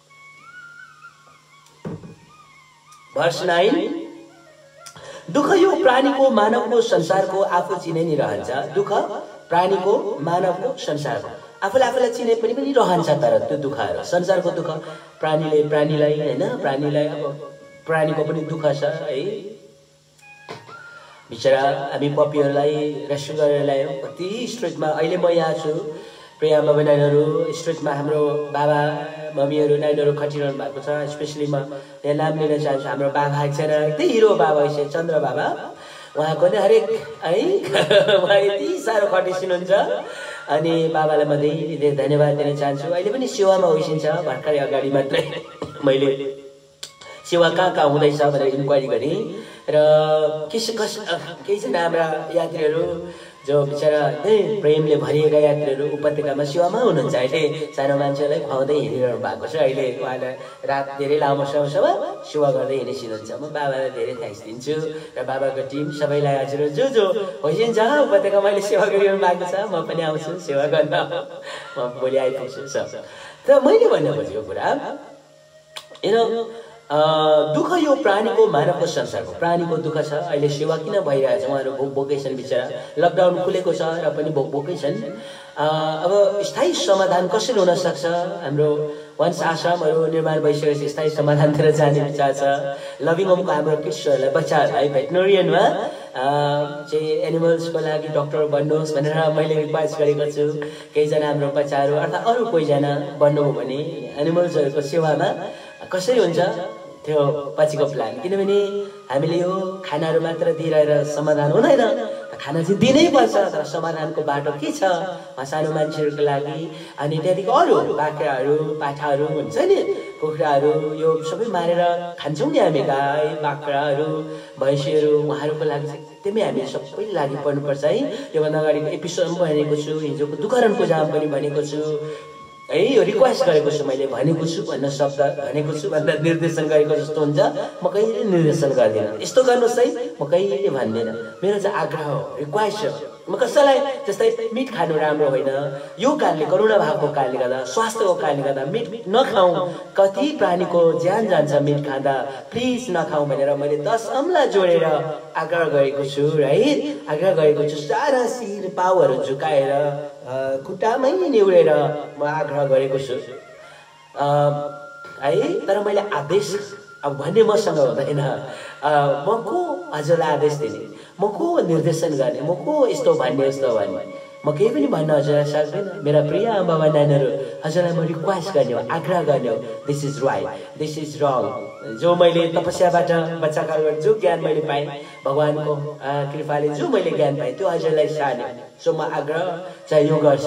S1: Verse nine, दुःख यो प्राणीको, मानवको, संसारको आफू चिने नि रहन्छ। दुःख प्राणीको, मानवको, संसारको आफूले आफूलाई चिने पनि पनि रहन्छ। तर त्यो दुःखहरू संसारको दुःख प्राणीले प्राणीलाई होइन, प्राणीलाई अब प्राणीको पनि दुःख छ है। बिचरा हामी पपीहरूलाई रेस्क्यु गरेर ल्यायौँ कति स्ट्रिटमा। अहिले म यहाँ छु, प्रिय बाबा नानीहरू स्ट्रिटमा हाम्रो बाबा मम्मीहरू नानीहरू खटिरहनु भएको छ। स्पेसली म यहाँ नाम लिन चाहन्छु, हाम्रो बाबा एकजना एकदमै हिरो बाबा चाहिँ चन्द्र बाबा। उहाँको नै हरेक है उहाँ यति साह्रो खटिसिनुहुन्छ। अनि बाबालाई म धेरै धेरै धन्यवाद दिन चाहन्छु। अहिले पनि सेवामा होइसिन्छ, भर्खरै अगाडि मात्रै मैले सेवा कहाँ कहाँ हुँदैछ भनेर इन्क्वायरी गरेँ र केही कस केहीजना हाम्रा यात्रीहरू जो बिचरा नै प्रेमले भरिएका यात्रीहरू उपत्यकामा सेवामा हुनुहुन्छ। अहिले सानो मान्छेलाई खुवाउँदै हिँडिरहनु भएको छ। अहिले उहाँलाई रात धेरै लामो समयसम्म सेवा गर्दै हिँडिसिनुहुन्छ। म बाबालाई धेरै थ्याङ्क्स दिन्छु र बाबाको टिम सबैलाई हजुर जो जो होइन्छ उपत्यकामा अहिले सेवा गरिरहनु भएको छ, म पनि आउँछु सेवा गर्न, म भोलि आइपुग्छु। र मैले भन्नु खोजेको कुरा हेर, दुःख यो प्राणीको मानवको संसारको प्राणीको दुःख छ। अहिले सेवा किन भइरहेछ, उहाँहरू भोक भोकै छन् बिचरा, लकडाउन खुलेको छ र पनि भोक भोकै छन्। अब स्थायी समाधान कसरी हुन सक्छ? हाम्रो वंश आश्रमहरू निर्माण भइसकेपछि स्थायी समाधानतिर जाने विचार छ। लभिङ होमको हाम्रो किड्सहरूलाई बच्चाहरूलाई भेटनरियनमा चाहिँ एनिमल्सको लागि डक्टर बन्नुहोस् भनेर मैले रिक्वेस्ट गरेको छु। केहीजना हाम्रो बच्चाहरू अर्थात् अरू कोहीजना बन्नुभयो भने एनिमल्सहरूको सेवामा कसरी हुन्छ त्यो पछिको प्लान। किनभने हामीले यो खानाहरू मात्र दिइरहेर समाधान हुँदैन, खाना चाहिँ दिनै पर्छ। तर समाधानको बाटो के छ सानो मान्छेहरूको लागि? अनि त्यहाँदेखि अरू बाख्राहरू पाठाहरू हुन्छ नि, कुखुराहरू, यो सबै मारेर खान्छौँ नि हामी, गाई बाख्राहरू भैँसीहरू, उहाँहरूको लागि चाहिँ एकदमै हामी सबैले लागि पर्नुपर्छ है। योभन्दा अगाडिको एपिसोडमा भनेको छु, हिजोको दुखहरण पूजामा पनि भनेको छु है, यो रिक्वेस्ट गरेको छु मैले, भनेको छु भन्न शब्द भनेको छु भन्दा निर्देशन गरेको जस्तो हुन्छ। म कहिले निर्देशन गर्दिनँ, यस्तो गर्नुहोस् है म कहिले भन्दिनँ। मेरो चाहिँ आग्रह हो, रिक्वेस्ट हो। म कसैलाई जस्तै मिट खानु राम्रो होइन, यो कारणले करुणा भावको कारणले गर्दा, स्वास्थ्यको कारणले गर्दा मिट नखाउँ, कति प्राणीको ज्यान जान्छ मिट खाँदा, प्लिज नखाउँ भनेर मैले दस अम्ला जोडेर आग्रह गरेको छु है। आग्रह गरेको छु, सारा शिर पाउहरू झुकाएर खुट्टामै निहुरेर म आग्रह गरेको छु है। तर मैले आदेश अब भन्ने मसँग हुँदैन, म को हजुरलाई आदेश दिने, म को निर्देशन गर्ने, म को यस्तो भन्ने यस्तो भन्ने, म केही पनि भन्न हजुरलाई सक्दैन। मेरा प्रिय आमाबा नानीहरू, हजुरलाई म रिक्वेस्ट गर्ने हो, आग्रह गर्ने हो, this is right, this is wrong. जो मैले तपस्याबाट बच्चाकालबाट जो ज्ञान मैले पाएँ, भगवानको कृपाले जो मैले ज्ञान पाएँ त्यो हजुरलाई सार्ने। सो म आग्रह चाहिँ यो गर्छु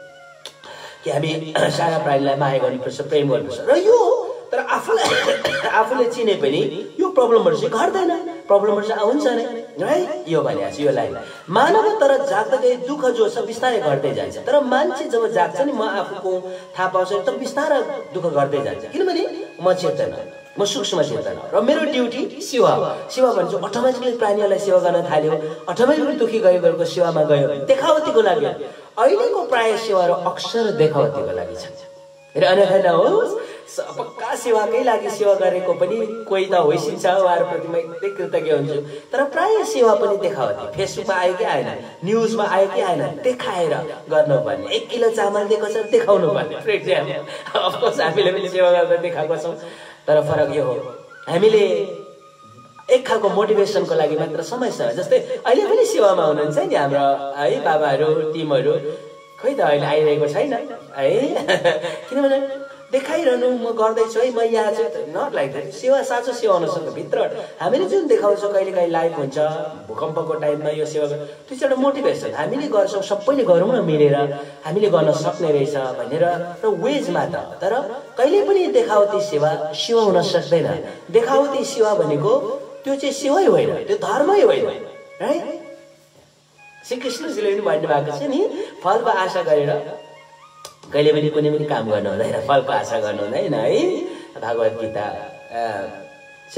S1: कि हामी सारा प्राणीलाई माया गर्नुपर्छ, प्रेम गर्नुपर्छ। र यो तर आफूलाई आफूले चिने पनि यो प्रब्लमहरू चाहिँ घट्दैन, प्रब्लमहरू चाहिँ आउँछ नै है। यो भने यो लाइन मानव तर जाग्दै दुःख जो छ बिस्तारै घट्दै जान्छ। तर मान्छे जब जाग्छ नि, म आफूको थाहा पाउँछ तब बिस्तारै दुःख घट्दै जान्छ। किनभने म चेतन, म सूक्ष्म चेतन र मेरो ड्युटी सेवा। सेवा भन्छ अटोमेटिकली प्राणीहरूलाई सेवा गर्न थाल्यो, अटोमेटिकली दुःखी गरिबहरूको सेवामा गयो, देखावतीको लागि। अहिलेको प्राय सेवाहरू अक्सर देखावतीको लागि छ। र अन्यथा नहोस्, पक्का सेवाकै लागि सेवा गरेको पनि कोही त होइसिन्छ, उहाँहरूप्रति म एकदमै कृतज्ञ हुन्छु। तर प्राय सेवा पनि देखावती, फेसबुकमा आयो कि आएन, न्युजमा आयो कि आएन, देखाएर गर्नुपर्ने। एक किलो चामल दिएको छ देखाउनु पर्ने। फर इक्जाम्पल अफकोर्स हामीले पनि सेवा गर्दा देखाएको छौँ, तर फरक यो हो हामीले एक खालको मोटिभेसनको लागि मात्र समय समय जस्तै अहिले पनि सेवामा हुनुहुन्छ नि हाम्रो है बाबाहरू, टिमहरू, खै त अहिले आइरहेको छैन है। किनभने देखाइरहनु म गर्दैछु है, म यहाँ चाहिँ नट लाइक द्याट। सेवा साँचो सेवा हुन सक्छ भित्र हामीले जुन देखाउँछौँ, कहिले कहिले लाइभ हुन्छ भूकम्पको टाइममा यो सेवा, त्यो चाहिँ एउटा मोटिभेसन। हामीले गर्छौँ, सबैले गरौँ न मिलेर, हामीले गर्न सक्ने रहेछ भनेर र वेज मात्र। तर कहिले पनि देखावती सेवा सेवा हुन सक्दैन। देखावती सेवा भनेको त्यो चाहिँ सेवै होइन, त्यो धर्मै होइन है। श्री कृष्णजीले पनि भन्नुभएको छ नि, फलको आशा गरेर कहिले पनि कुनै पनि काम गर्नु हुँदैन, फलको आशा गर्नु हुँदैन है। भागवत गीता छ।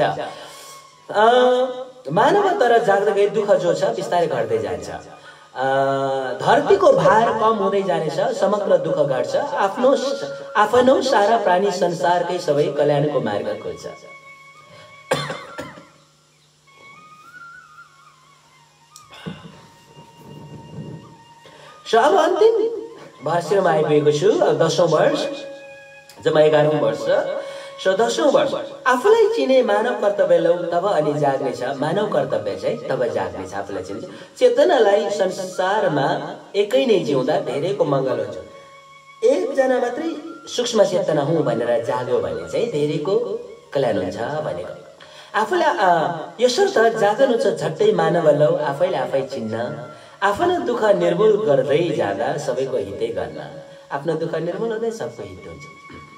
S1: मानव तर जाग्दै गए दुःख जो छ बिस्तारै घट्दै जान्छ। धरतीको भार कम हुँदै जानेछ, समग्र दुःख घट्छ, आफ्नो आफ्नो सारा प्राणी संसारकै सबै कल्याणको मार्ग खोज्छ। अब अन्तिम वर्षमा आइपुगेको छु, दसौँ वर्ष जम्मा एघारौँ वर्ष। सो दसौँ वर्ष आफूलाई चिने मानव कर्तव्य लौ तब अनि जाग्नेछ। मानव कर्तव्य चाहिँ तब जाग्नेछ, आफूलाई चिने चेतनालाई संसारमा एकै नै जिउँदा धेरैको मङ्गल हुन्छ। एकजना मात्रै सूक्ष्म चेतना हुँ भनेर जाग्यो भने चाहिँ धेरैको कल्याण हुन्छ भनेको। आफूलाई यसर्थ जाग्नु छ झट्टै मानव लौ, आफैले आफै चिन्न, आफ्नो दुःख निर्मूल गर्दै जाँदा सबैको हितै गर्न। आफ्नो दुःख निर्मूल हुँदै सबको हित हुन्छ।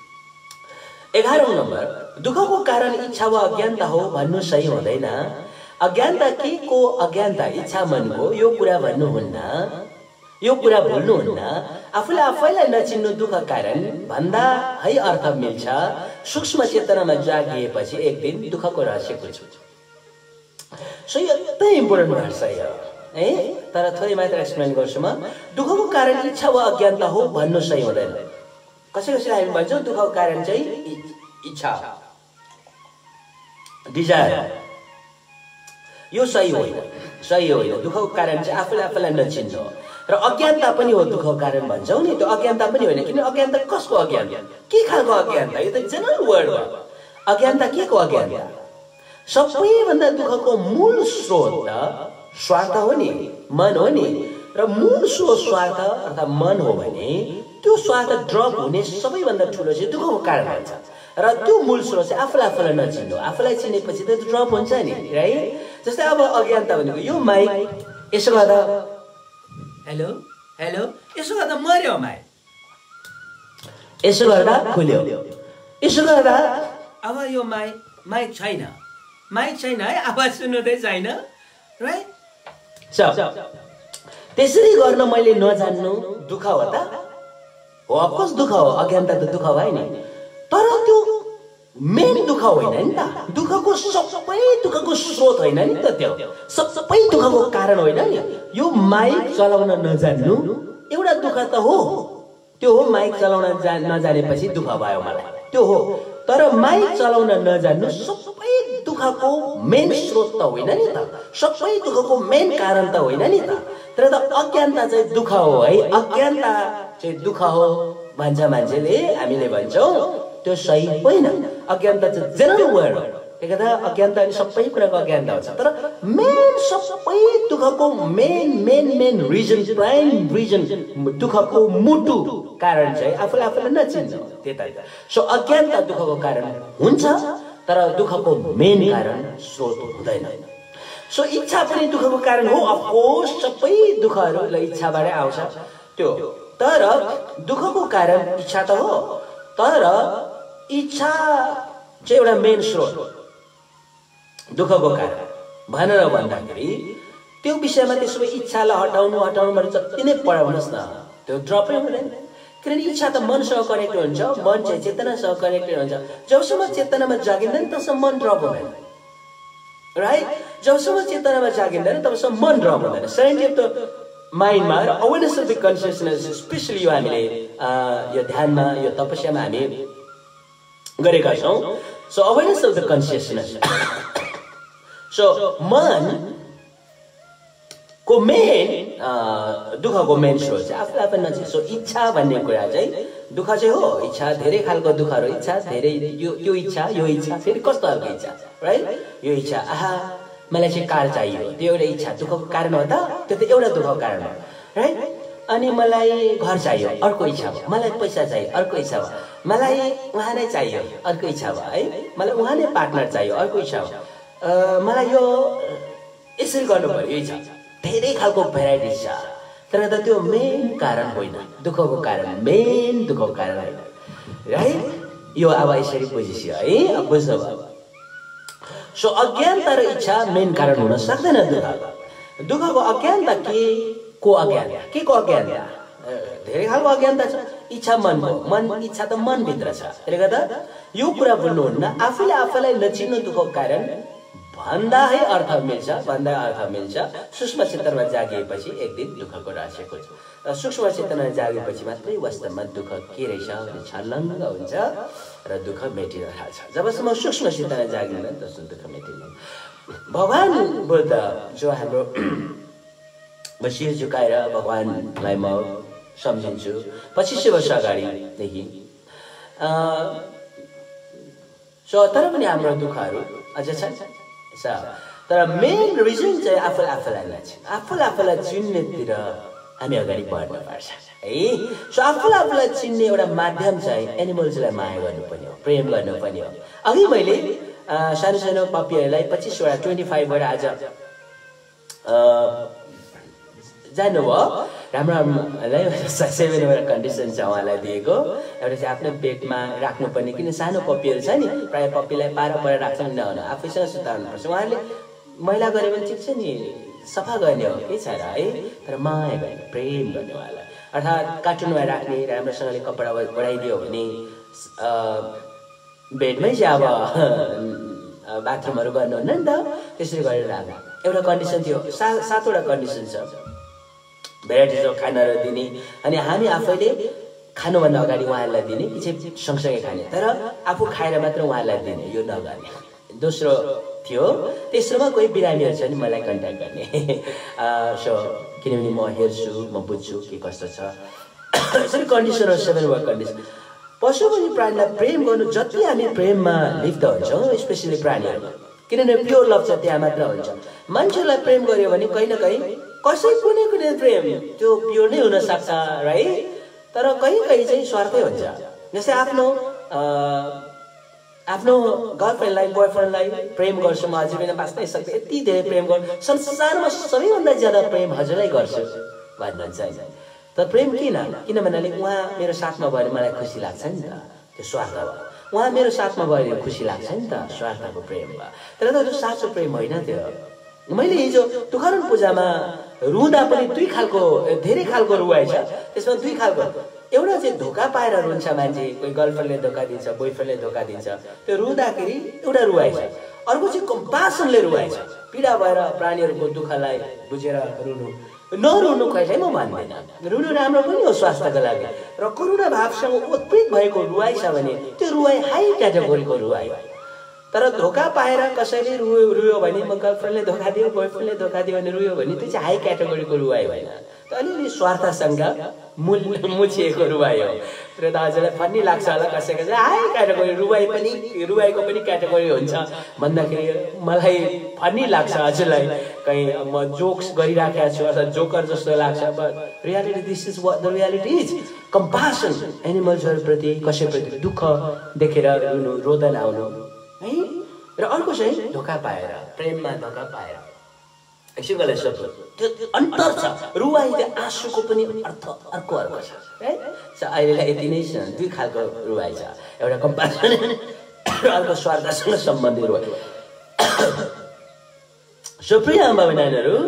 S1: एघारौँ नम्बर, दुःखको कारण इच्छा वा अज्ञानता हो भन्नु सही हुँदैन। अज्ञानता के को अज्ञानता इच्छा मनको यो कुरा भन्नुहुन्न यो कुरा भुल्नुहुन्न आफूले आफैलाई नचिन्नु दुःख कारण भन्दा है अर्थ मिल्छ सूक्ष्म चेतनामा जागिएपछि एक दिन दुःखको रहस्य खुल्छ सो यो एकदमै इम्पोर्टेन्ट भर्स हो है तर थोरै मात्र एक्सप्लेन गर्छु म दुःखको कारण इच्छा वा अज्ञानता हो भन्नु सही हुँदैन कसै कसैलाई हामी भन्छौँ दुःखको कारण चाहिँ इच्छा डिजायर यो सही होइन सही होइन दुःखको कारण चाहिँ आफूले आफूलाई नचिन्नु र अज्ञानता पनि हो दुःखको कारण भन्छौँ नि त्यो अज्ञानता पनि होइन किन अज्ञानता कसको अज्ञानता के खालको अज्ञानता यो त जेनरल वर्ड हो अज्ञानता के को अज्ञानता सबैभन्दा दुःखको मूल स्रोत त स्वार्थ हो नि मन हो नि र मूल स्रोत स्वार्थ अर्थात् मन हो भने त्यो स्वार्थ ड्रप हुने सबैभन्दा ठुलो चाहिँ दुःखको कारण हुन्छ र त्यो मूल स्रोत चाहिँ आफूलाई आफूलाई नचिन्नु आफूलाई चिनेपछि त ड्रप हुन्छ नि है जस्तै अब अज्ञानता भनेको यो माइक यसो गर्दा हेलो हेलो यसो गर्दा मर्यो माइक यसो गर्दा खुल्यो यसो गर्दा अब यो माइक माइक छैन माइक छैन है आवाज सुन्नुहुँदै छैन राइट त्यसरी गर्न मैले नजान्नु दुःख हो त हो अफकोर्स दुःख हो अज्ञानता त दुःख भयो नि तर त्यो मेन दुःख होइन नि त दुःखको सबै दुःखको स्रोत होइन नि त त्यो सबै दुःखको कारण होइन नि यो माइक चलाउन नजान्नु एउटा दुःख त हो त्यो हो माइक चलाउन जा नजानेपछि दुःख भयो मलाई त्यो हो तर माइक चलाउन नजान्नु सबै दुःखको मेन स्रोत त होइन नि त सबै दुःखको मेन कारण त होइन नि त तर त अज्ञानता चाहिँ दुःख हो है अज्ञानता चाहिँ दुःख हो भन्छ मान्छेले हामीले भन्छौँ त्यो सही होइन अज्ञानता चाहिँ जेनरल वर्ड हो त्यही गर्दा अज्ञानता अनि सबै कुराको अज्ञानता हुन्छ तर मेन सबै दुःखको main main main reason prime reason दुःखको मुटु कारण चाहिँ आफूले आफूलाई नचिन्छ त्यता सो अज्ञानता दुःखको कारण हुन्छ तर दुःखको मेन कारण स्रोत हुँदैन सो इच्छा पनि दुःखको कारण हो अफकोर्स सबै दुःखहरू इच्छाबाटै आउँछ त्यो तर दुःखको कारण इच्छा त हो तर इच्छा चाहिँ एउटा मेन स्रोत दुःखको कारण भनेर भन्दाखेरि त्यो विषयमा त्यसो भए इच्छालाई हटाउनु हटाउनुबाट जति नै पढाउनुहोस् न त्यो ड्रपै हुँदैन किनभने इच्छा त मनसँग कनेक्टेड हुन्छ मन चाहिँ चेतनासँग कनेक्टेड हुन्छ जबसम्म चेतनामा जागिँदैन तबसम्म मन ड्रप हुँदैन राइट जबसम्म चेतनामा जागिँदैन तबसम्म मन ड्रप हुँदैन सेरेनिटी अफ द माइन्डमा र awareness of the consciousness specially यो हामीले यो ध्यानमा यो तपस्यामा हामी गरेका छौँ so awareness of the consciousness so मन को मेन दुःखको मेन स्रोत चाहिँ आफूले आफै नचिन्छ सो इच्छा भन्ने कुरा चाहिँ दुःख चाहिँ हो इच्छा धेरै खालको दुःखहरू इच्छा धेरै यो यो इच्छा यो इच्छा फेरि कस्तो खालको इच्छा राइट यो इच्छा आहा मलाई चाहिँ कार चाहियो त्यो एउटा इच्छा दुःखको कारण हो त त्यो त एउटा दुःखको कारण हो राइट अनि मलाई घर चाहियो अर्को इच्छा भयो मलाई पैसा चाहियो अर्को इच्छा भयो मलाई उहाँ नै चाहियो अर्को इच्छा भयो है मलाई उहाँ नै पार्टनर चाहियो अर्को इच्छा भयो मलाई यो यसरी गर्नु पर्यो यो इच्छा धेरै खालको भेराइटिज छ तर त त्यो मेन कारण होइन दुःखको कारण मेन दुःखको कारण होइन राइट यो अब यसरी बुझिसक्यो है अब बुझ्नुभयो सो अज्ञानता र इच्छा मेन कारण हुन सक्दैन दुःख दुःखको अज्ञानता के को अज्ञानता के को अज्ञानता धेरै खालको अज्ञानता छ इच्छा मनको मन इच्छा त मनभित्र छ त्यसले गर्दा यो कुरा बुझ्नुहुन्न आफूले आफूलाई नचिन्नु दुःखको कारण भन्दा है अर्थ मिल्छ भन्दा अर्थ मिल्छ सूक्ष्म चेतनामा जागिएपछि एक दिन दुःखको रहस्य खोज्छ र सूक्ष्म चेतनामा जागिएपछि मात्रै वास्तवमा दुःख के रहेछ भने छर्लङ्ग हुन्छ र दुःख मेटिन थाल्छ जबसम्म सूक्ष्म चेतना जागिँदैन तबसम्म दुःख मेटिँदैन भगवान बुद्ध जो हाम्रो म शिर झुकाएर भगवानलाई म सम्झिन्छु पच्चिस सय वर्ष अगाडिदेखि सो तर पनि हाम्रो दुःखहरू अझ छन् तर मेन रिजन चाहिँ आफूले आफूलाई नचिन् आफूले आफूलाई चिन्नेतिर हामी अगाडि बढ्नुपर्छ है सो आफूले आफूलाई चिन्ने एउटा माध्यम चाहिँ एनिमल्सलाई माया गर्नुपर्ने हो प्रेम गर्नुपर्ने हो अघि मैले सानो सानो पपीहरूलाई पच्चिसवटा ट्वेन्टी फाइभबाट आज जान्नुभयो राम्रो राम्रोलाई सेभेनवटा कन्डिसन छ उहाँलाई दिएको एउटा चाहिँ आफ्नो बेडमा राख्नुपर्ने किन सानो पपीहरू छ नि प्रायः पपीलाई पार पर राख्छ नि नहुन आफैसँग सुताउनुपर्छ उहाँले मैला गरे भने ठिक छ नि, सफा गर्ने हो, के छ र है। तर माया गर्ने, प्रेम गर्नेवाला, अर्थात् कार्टुनमा राख्ने, राम्रोसँगले कपडा ओढाइदियो भने बेडमै चाहिँ अब बाथरुमहरू गर्नुहुन्न नि त, त्यसरी गरेर राख्नु एउटा कन्डिसन थियो। सा सातवटा कन्डिसन छ भेराइटिज अफ खानाहरू दिने, अनि हामी आफैले खानुभन्दा अगाडि उहाँहरूलाई दिने कि चाहिँ सँगसँगै खाने, तर आफू खाएर मात्र उहाँहरूलाई दिने, यो नगर्ने। दोस्रो थियो, तेस्रोमा कोही बिरामीहरू छ नि मलाई कन्ट्याक्ट गर्ने। सो किनभने म हेर्छु, म बुझ्छु के कस्तो छ। यसरी कन्डिसन सेभेन वा कन्डिसन। पशु पनि प्राणीलाई प्रेम गर्नु, जति हामी प्रेममा लिप्त हुन्छौँ, स्पेसली प्राणीहरू, किनभने प्योर लभ छ त्यहाँ मात्र हुन्छ। मान्छेलाई प्रेम गर्यो भने कहीँ न कहीँ कसै कुनै कुनै प्रेम त्यो प्योर नै हुनसक्छ राइट, तर कहीँ कहीँ चाहिँ स्वार्थै हुन्छ। जस्तै आफ्नो आफ्नो गर्लफ्रेन्डलाई बोयफ्रेन्डलाई प्रेम गर्छु, म अझै पनि बाँच्नै सक्छु, यति धेरै प्रेम गर्छु, संसारमा सबैभन्दा ज्यादा प्रेम हजुरलाई गर्छु भन्नुहुन्छ होइन। तर प्रेम किन? किन भन्नाले उहाँ मेरो साथमा भयो भने मलाई खुसी लाग्छ नि त, त्यो स्वार्थ भयो। उहाँ मेरो साथमा भयो भने खुसी लाग्छ नि त, स्वार्थको प्रेम भयो। तर त्यो साँचो प्रेम होइन त्यो। मैले हिजो तुकाराम पूजामा रुँदा पनि दुई खालको, धेरै खालको रुवाइ छ, त्यसमा दुई खालको। एउटा चाहिँ धोका पाएर रुन्छ मान्छे, कोही गर्लफ्रेन्डले धोका दिन्छ, बोयफ्रेन्डले धोका दिन्छ, त्यो रुँदाखेरि एउटा रुवाइ छ। अर्को चाहिँ कम्पासनले रुवाइ छ, पीडा भएर प्राणीहरूको दुःखलाई बुझेर रुनु। नरुनु कहिल्यै म भन्दैन, रुनु राम्रो पनि हो स्वास्थ्यको लागि, र करुणा भावसँग उत्प्रेत भएको रुवाइ छ भने त्यो रुवाइ हाई क्याटेगोरीको रुवाइ। तर धोका पाएर कसैले रुयो रुयो भने, म गर्लफ्रेन्डले धोका दियो, बोयफ्रेन्डले धोका दियो भने रुयो भने त्यो चाहिँ हाई क्याटेगोरीको रुवाइ होइन, त्यो अलिअलि स्वार्थसँग मूल मुछिएको रुवाइ हो। र दाजुलाई फन्नी लाग्छ होला कसैको चाहिँ हाई क्याटेगोरी रुवाइ पनि, रुवाइको पनि क्याटेगोरी हुन्छ भन्दाखेरि मलाई फन्नी लाग्छ हजुरलाई, कहीँ म जोक्स गरिराखेको छु अथवा जोकर जस्तो लाग्छ, but reality this is what the reality is. Compassion, एनिमल्सहरूप्रति कसैप्रति दुःख देखेर रुनु, रोदन आउनु है। र अर्को चाहिँ धोका पाएर, प्रेममा धोका पाएर एकछिनलाई सोध्नु, त्यो अन्तर छ। रुवाई आँसुको पनि अर्थ अर्को अर्को छ है। अहिलेलाई यति नै छ, दुई खालको रुवाई छ, एउटा कम्पासन र अर्को स्वार्थसँग सम्बन्धित रुवाई। सो प्रिय आमा बहिनीहरू,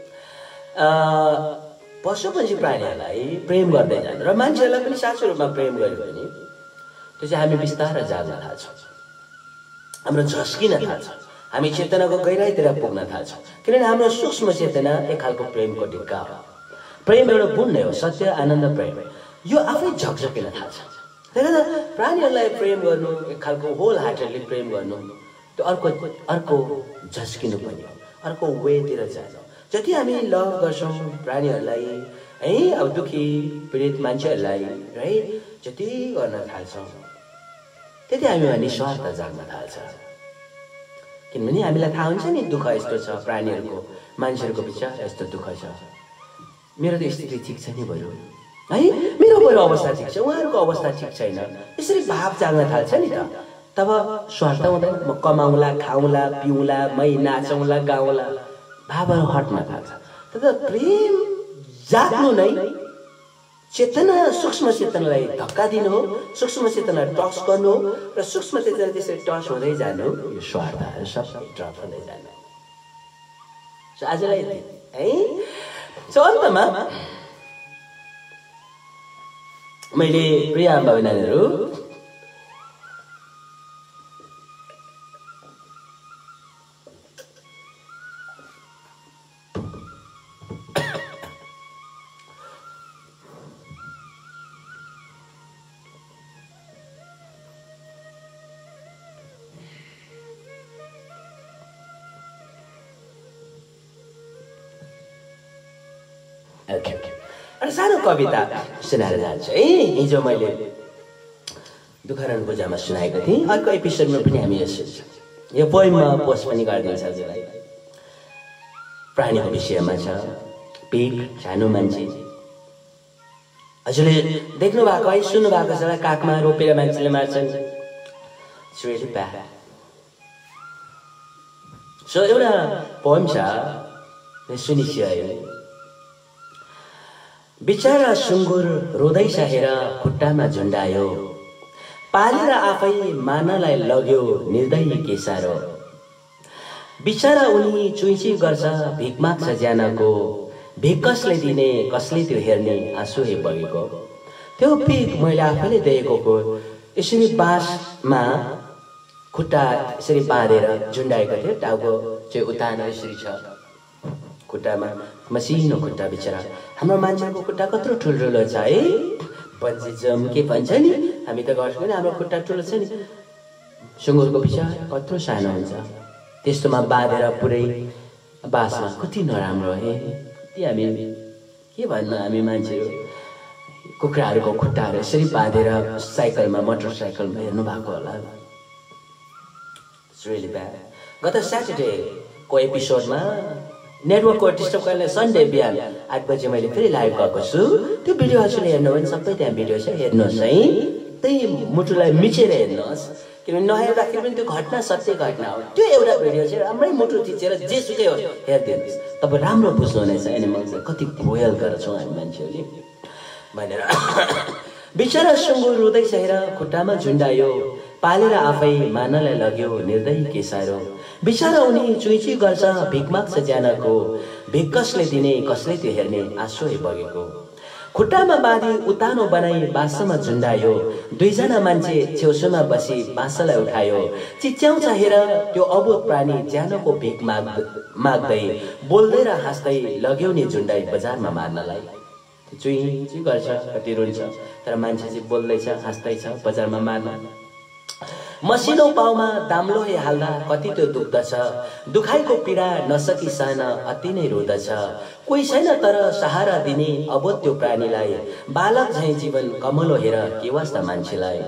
S1: पशु पक्षी प्राणीहरूलाई प्रेम गर्दै जानु र मान्छेहरूलाई पनि साँचो रूपमा प्रेम गर्यो भने त्यो चाहिँ हामी बिस्तारै जान्न थाल्छौँ, हाम्रो झस्किन थाल्छ, हामी चेतनाको गहिराइतिर पुग्न थाल्छौँ। किनभने हाम्रो सूक्ष्म चेतना एक खालको प्रेमको ढिक्का हो। प्रेम एउटा गुण नै हो, सत्य आनन्द प्रेम, यो आफै झकझकिन थाल्छ। त्यही भएर प्राणीहरूलाई प्रेम गर्नु, एक खालको होल हार्टेडली प्रेम गर्नु, त्यो अर्को अर्को झस्किनु पनि हो, अर्को वेतिर जानु। जति हामी लभ गर्छौँ प्राणीहरूलाई है, अब दुखी पीडित मान्छेहरूलाई है, जति गर्न थाल्छौँ त्यति हामीमा निस्वार्थ जाग्न थाल्छ। किनभने हामीलाई थाहा हुन्छ नि दुःख यस्तो छ, प्राणीहरूको मान्छेहरूको बिचमा यस्तो दुःख छ, मेरो त स्थिति ठिक छ नि बरु है, मेरो बरु अवस्था ठिक छ, उहाँहरूको अवस्था ठिक छैन, यसरी भाव जाग्न थाल्छ नि त। तब स्वार्थ हुँदैन, म कमाउँला, खाउँला, पिउँला, मै नाचौँला, गाउँला, भावहरू हट्न थाल्छ। तर प्रेम जाग्नु नै चेतना, सूक्ष्म चेतनालाई धक्का दिनु हो, सूक्ष्म चेतनालाई टच गर्नु हो, र सूक्ष्म चेतना त्यसरी टच हुँदै जानु, यो स्वार्थहरू सबै ड्रप हुँदै जानु। सो आजलाई है। सो अन्तमा मैले प्रिय आमा बहिनीहरू, अनि सानो कविता सुनाएर जान्छु है। हिजो मैले दुखहरण पूजामा सुनाएको थिएँ, अर्को एपिसोडमा पनि हामी यो सुन्छौँ। यो पोइममा पोस्ट पनि गरिदिन्छ हजुरलाई। प्राणीको विषयमा छ, पिग, सानो मान्छे। हजुरले देख्नु भएको है, सुन्नु भएको छ, काखमा रोपेर मान्छेले मार्छन्। सो एउटा पोइम छ, सुनिसियो। बिचारा सुँगुर रोदै सहेर खुट्टामा झुन्डायो, पालेर आफै मानलाई लग्यो निर्दयी के सारो। बिचारा उनी चुइची गर्छ भिख माग्छ ज्यानको भिख कसले दिने कसले त्यो हेर्ने आँसु हे बगेको त्यो भिख मैले आफैले देखेको यसरी बाँसमा खुट्टा यसरी बाँधेर झुन्डाएको थियो टाउको चाहिँ उतान यसरी छ खुट्टामा मसिनो खुट्टा बिचरा हाम्रो मान्छेको खुट्टा कत्रो ठुल्ठुलो छ है बन्जी जम के भन्छ नि हामी त गर्छौँ नि हाम्रो खुट्टा ठुलो छ नि सुँगुरको पिछा कत्रो सानो हुन्छ त्यस्तोमा बाँधेर पुरै बाँसमा कति नराम्रो है कति हामी के भन्नु हामी मान्छेहरू कुखुराहरूको खुट्टाहरू यसरी बाँधेर साइकलमा मोटरसाइकलमा हेर्नु भएको होला It's really bad. गत स्याटरडेको एपिसोडमा नेटवर्कको डिस्टर्ब गर्ने सन्डे बिहान आठ बजे मैले फेरि लाइभ गएको छु त्यो भिडियो हजुरले हेर्नु भने सबै त्यहाँ भिडियो छ हेर्नुहोस् है त्यही मुटुलाई मिचेर हेर्नुहोस् किनभने नहेर्दाखेरि पनि त्यो घटना सत्य घटना हो त्यो एउटा भिडियो चाहिँ राम्रै मुटु थिचेर जेसुकै हो हेरिदिनुहोस् तपाईँ राम्रो बुझ्नुहुनेछ एनिमल्स कति क्रुएल गर्छौँ हामी मान्छेहरूले भनेर बिचरा सुँगुर रुँदै सहेर खुट्टामा झुन्डायो पालेर आफै मानलाई लग्यो निर्दयी के सारो बिचरा उनी चुइची गर्छ भिख माग्छ ज्यानको भिख कसले दिने कसले त्यो हेर्ने आँसु हे बगेको खुट्टामा बाँधी उतानो बनाई बाँसमा झुन्डायो दुईजना मान्छे छेउछाउमा बसी बाँसलाई उठायो चिच्याउँछ हेर त्यो अबोध प्राणी ज्यानको भिख माग माग्दै बोल्दै र हाँस्दै लग्यो नि झुन्डाई बजारमा मार्नलाई चुइ चुइ गर्छ कति रुन्छ तर मान्छे चाहिँ बोल्दैछ हाँस्दैछ बजारमा मार्न मसिनो पाउमा दाम्लो हाल्दा कति त्यो दुख्दछ दुखाइको पीडा नसकी सहन अति नै रुदछ कोही छैन तर सहारा दिने अबोध त्यो प्राणीलाई बालक झैं जीवन कमलो हेर के वास्ता मान्छेलाई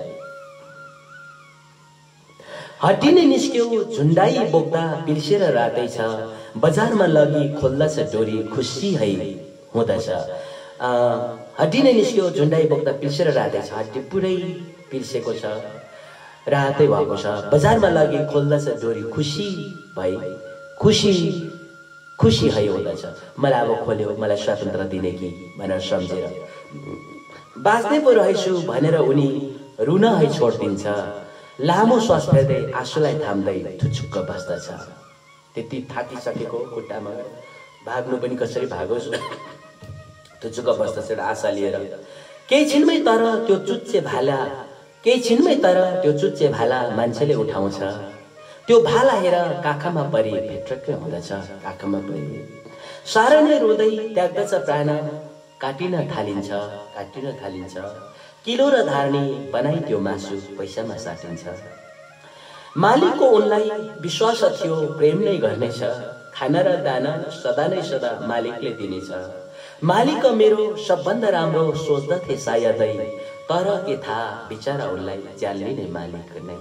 S1: हड्डी नै निस्क्यो झुन्डाई बोक्दा पिर्सेर रातै छ बजारमा लगी खोल्दछ डोरी खुसी है हुँदछ हड्डी नै निस्क्यो झुन्डाई बोक्दा पिर्सेर रातै छ हड्डी पुरै पिर्सेको छ रातै भएको छ बजारमा लगी खोल्दछ डोरी खुसी भई खुसी खुसी है हुँदछ मलाई अब खोल्यो मलाई स्वतन्त्र दिने कि भनेर सम्झेर बाँच्दै पो रहेछु भनेर उनी रुन है छोडिदिन्छ लामो श्वास फेर्दै आँसुलाई थाम्दै थुचुक्क बस्दछ त्यति थाकिसकेको खुट्टामा भाग्नु पनि कसरी भागोस् थुचुक्क बस्दछ र आशा लिएर केही छिनमै तर त्यो चुच्चे भाला केही छिनमै तर त्यो चुच्चे भाला मान्छेले उठाउँछ त्यो भाला हेर काखमा परि भित्रकै हुँदछ काखमा परि साह्रै नै रुँदै त्याग्दछ प्राण काटिन थालिन्छ काटिन थालिन्छ किलो र धार्नी बनाई त्यो मासु पैसामा साटिन्छ मालिकको उनलाई विश्वास थियो प्रेम नै गर्नेछ खाना र दाना सदा नै सदा मालिकले दिनेछ मालिक मेरो सबभन्दा राम्रो सोच्दथे सायदै तर के थाहा बिचारा उनलाई ज्यान लिने मालिक नै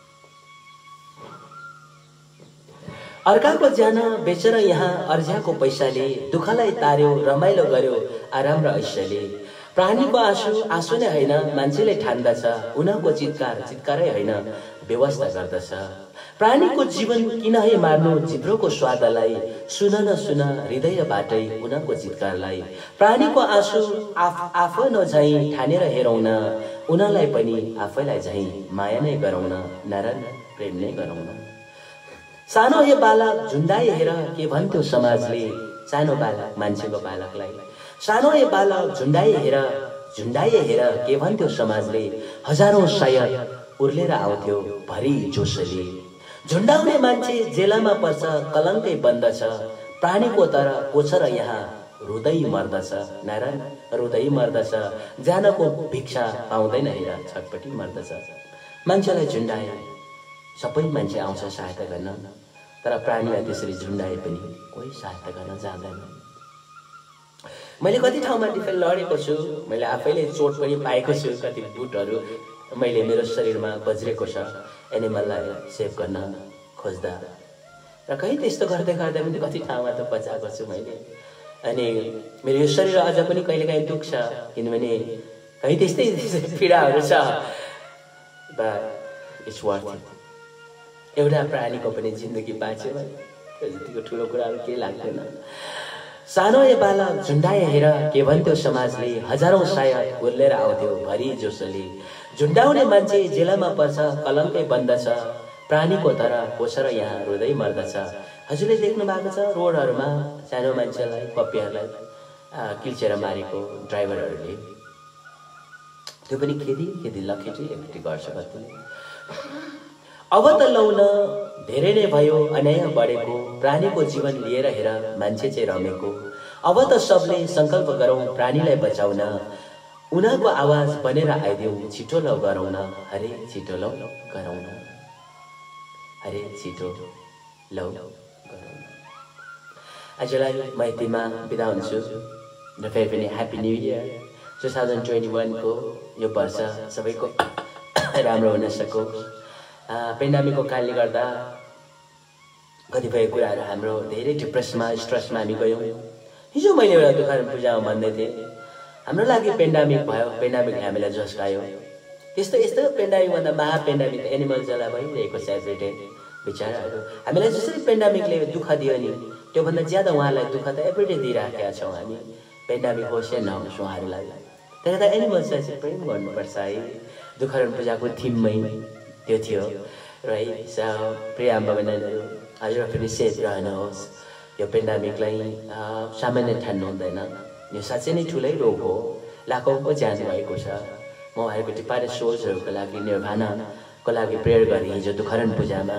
S1: अर्काको ज्यान बेचेर यहाँ अर्झ्याको पैसाले दुःखलाई तार्यो रमाइलो गर्यो आराम र ऐश्वर्यले प्राणीको आँसु आँसु नै होइन मान्छेले ठान्दछ उनीहरूको चित्कार चित्कारै होइन व्यवस्था गर्दछ प्राणीको जीवन किन है मार्नु जिब्रोको स्वादलाई सुन न सुन हृदयबाटै उनीहरूको चित्कारलाई प्राणीको आँसु आफ आफै नझैँ ठानेर हेरौँ न उनीहरूलाई पनि आफैलाई झैँ माया नै गरौँ न नारायण प्रेम नै गरौँ न सानो हे बालक झुन्डाई हेर के भन्थ्यो समाजले सानो बालक मान्छेको बालकलाई सानो हे बालक झुन्डाई हेर झुन्डाई हेर के भन्थ्यो समाजले हजारौं सायद उर्लेर आउँथ्यो भरी जोसले झुन्डाउने मान्छे जेलामा पर्छ कलङ्कै बन्दछ प्राणीको तर कोछर यहाँ रुदै मर्दछ नारायण रुदै मर्दछ जानको भिक्षा पाउँदैन हेर छटपटी मर्दछ मान्छेलाई झुन्डाए सबै मान्छे आउँछ सहायता गर्न तर प्राणीलाई त्यसरी झुन्डाए पनि कोही सहायता गर्न जाँदैन मैले कति ठाउँमा डिफेन्ड लडेको छु मैले आफैले चोट पनि पाएको छु कति बुटहरू मैले मेरो शरीरमा बज्रेको छ एनिमललाई सेभ गर्न खोज्दा र कहीँ त्यस्तो गर्दै गर्दै पनि कति ठाउँमा त बचाएको छु मैले अनि मेरो यो शरीर अझ पनि कहिलेकाहीँ दुख्छ किनभने कहीँ त्यस्तै पीडाहरू छ बट इट्स वर्थ इट एउटा प्राणीको पनि जिन्दगी बाँच्यो जतिको ठुलो कुराहरू केही लाग्दैन सानो ए बालक झुन्डाए हेर के भन्थ्यो समाजले हजारौं सायद उर्लेर आउँथ्यो भरी जोसले झुन्डाउने मान्छे जेलमा पर्छ कलङ्कै बन्दछ प्राणीको तर कोसेर यहाँ रुँदै मर्दछ हजुरले देख्नु भएको छ रोडहरूमा सानो मान्छेलाई पप्पीहरूलाई किल्चेर मारेको ड्राइभरहरूले। त्यो पनि खेती खेती लखेटी एकटी गर्छ कति। अब त लौन धेरै नै भयो अन्याय बढेको, प्राणीको जीवन लिएर हेर मान्छे चाहिँ रमेको। अब त सबले संकल्प गरौँ प्राणीलाई बचाउन, उनीहरूको आवाज बनेर आइदेऊ छिटो लौ गरौँ न, अरे छिटो लौ गरौँ न, अरे छिटो लौ गरौँ न। आजलाई म यतिमा बिदा हुन्छु र फेरि पनि happy new year two thousand twenty वानको यो वर्ष सबैको राम्रो हुन सकोस्। पेन्डामिकको कारणले गर्दा कतिपय कुराहरू हाम्रो धेरै डिप्रेसमा स्ट्रेसमा हामी गयौँ। हिजो मैले एउटा दुखान पूजामा भन्दै थिएँ हाम्रो लागि पेन्डामिक भयो, पेन्डामिकले हामीलाई झस्कायो। त्यस्तो यस्तो पेन्डामिकभन्दा महा पेन्डामिक एनिमल्सहरूलाई भइरहेको छ एभ्रिडे बिचराहरू। हामीलाई जसरी पेन्डामिकले दुःख दियो नि त्योभन्दा ज्यादा उहाँलाई दुःख त एभ्रिडे दिइराखेका छौँ हामी। पेन्डामिक होस् या नहोस् उहाँहरूलाई, त्यही त एनिमल्सलाई चाहिँ प्रेम गर्नुपर्छ है। दुखहरण पूजाको थिममै त्यो थियो र है। प्रिय आमा बहिनीहरू, हजुर फेरि सेफ रहनुहोस्। यो पेन्डामिकलाई सामान्य ठान्नु हुँदैन, यो साँच्चै नै ठुलै रोग हो, लाखौँको ज्यान भएको छ। म उहाँहरूको टिपारे सोल्सहरूको लागि निर्भानाको लागि प्रेयर गरेँ हिजो दुखहरण पूजामा।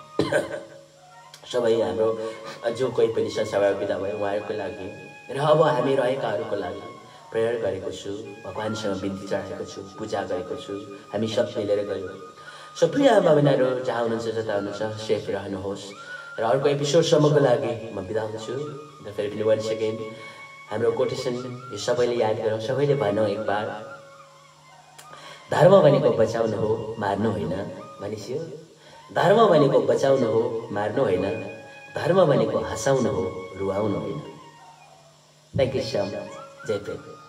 S1: सबै हाम्रो जो कोही पनि संसारबाट बिदा भयो उहाँहरूको लागि र अब हामी रहेकाहरूको लागि प्रेयर गरेको छु, भगवानसँग बिन्ती चढाएको छु, पूजा गरेको छु, हामी सब मिलेर गयौँ। सो प्रिय आमा बहिनीहरू जहाँ हुनुहुन्छ जता हुनुहुन्छ सेफ रहनुहोस् र अर्को एपिसोडसम्मको लागि म बिदा हुन्छु। र फेरि पनि वान सेकेन्ड हाम्रो कोटेसन यो सबैले याद गरौँ, सबैले भनौँ एक बार, धर्म भनेको बचाउनु हो मार्नु होइन भनिसियो। धर्म भनेको बचाउनु हो मार्नु होइन, धर्म भनेको हँसाउनु हो रुवाउनु होइन। Thank you so much. जय प्रेम।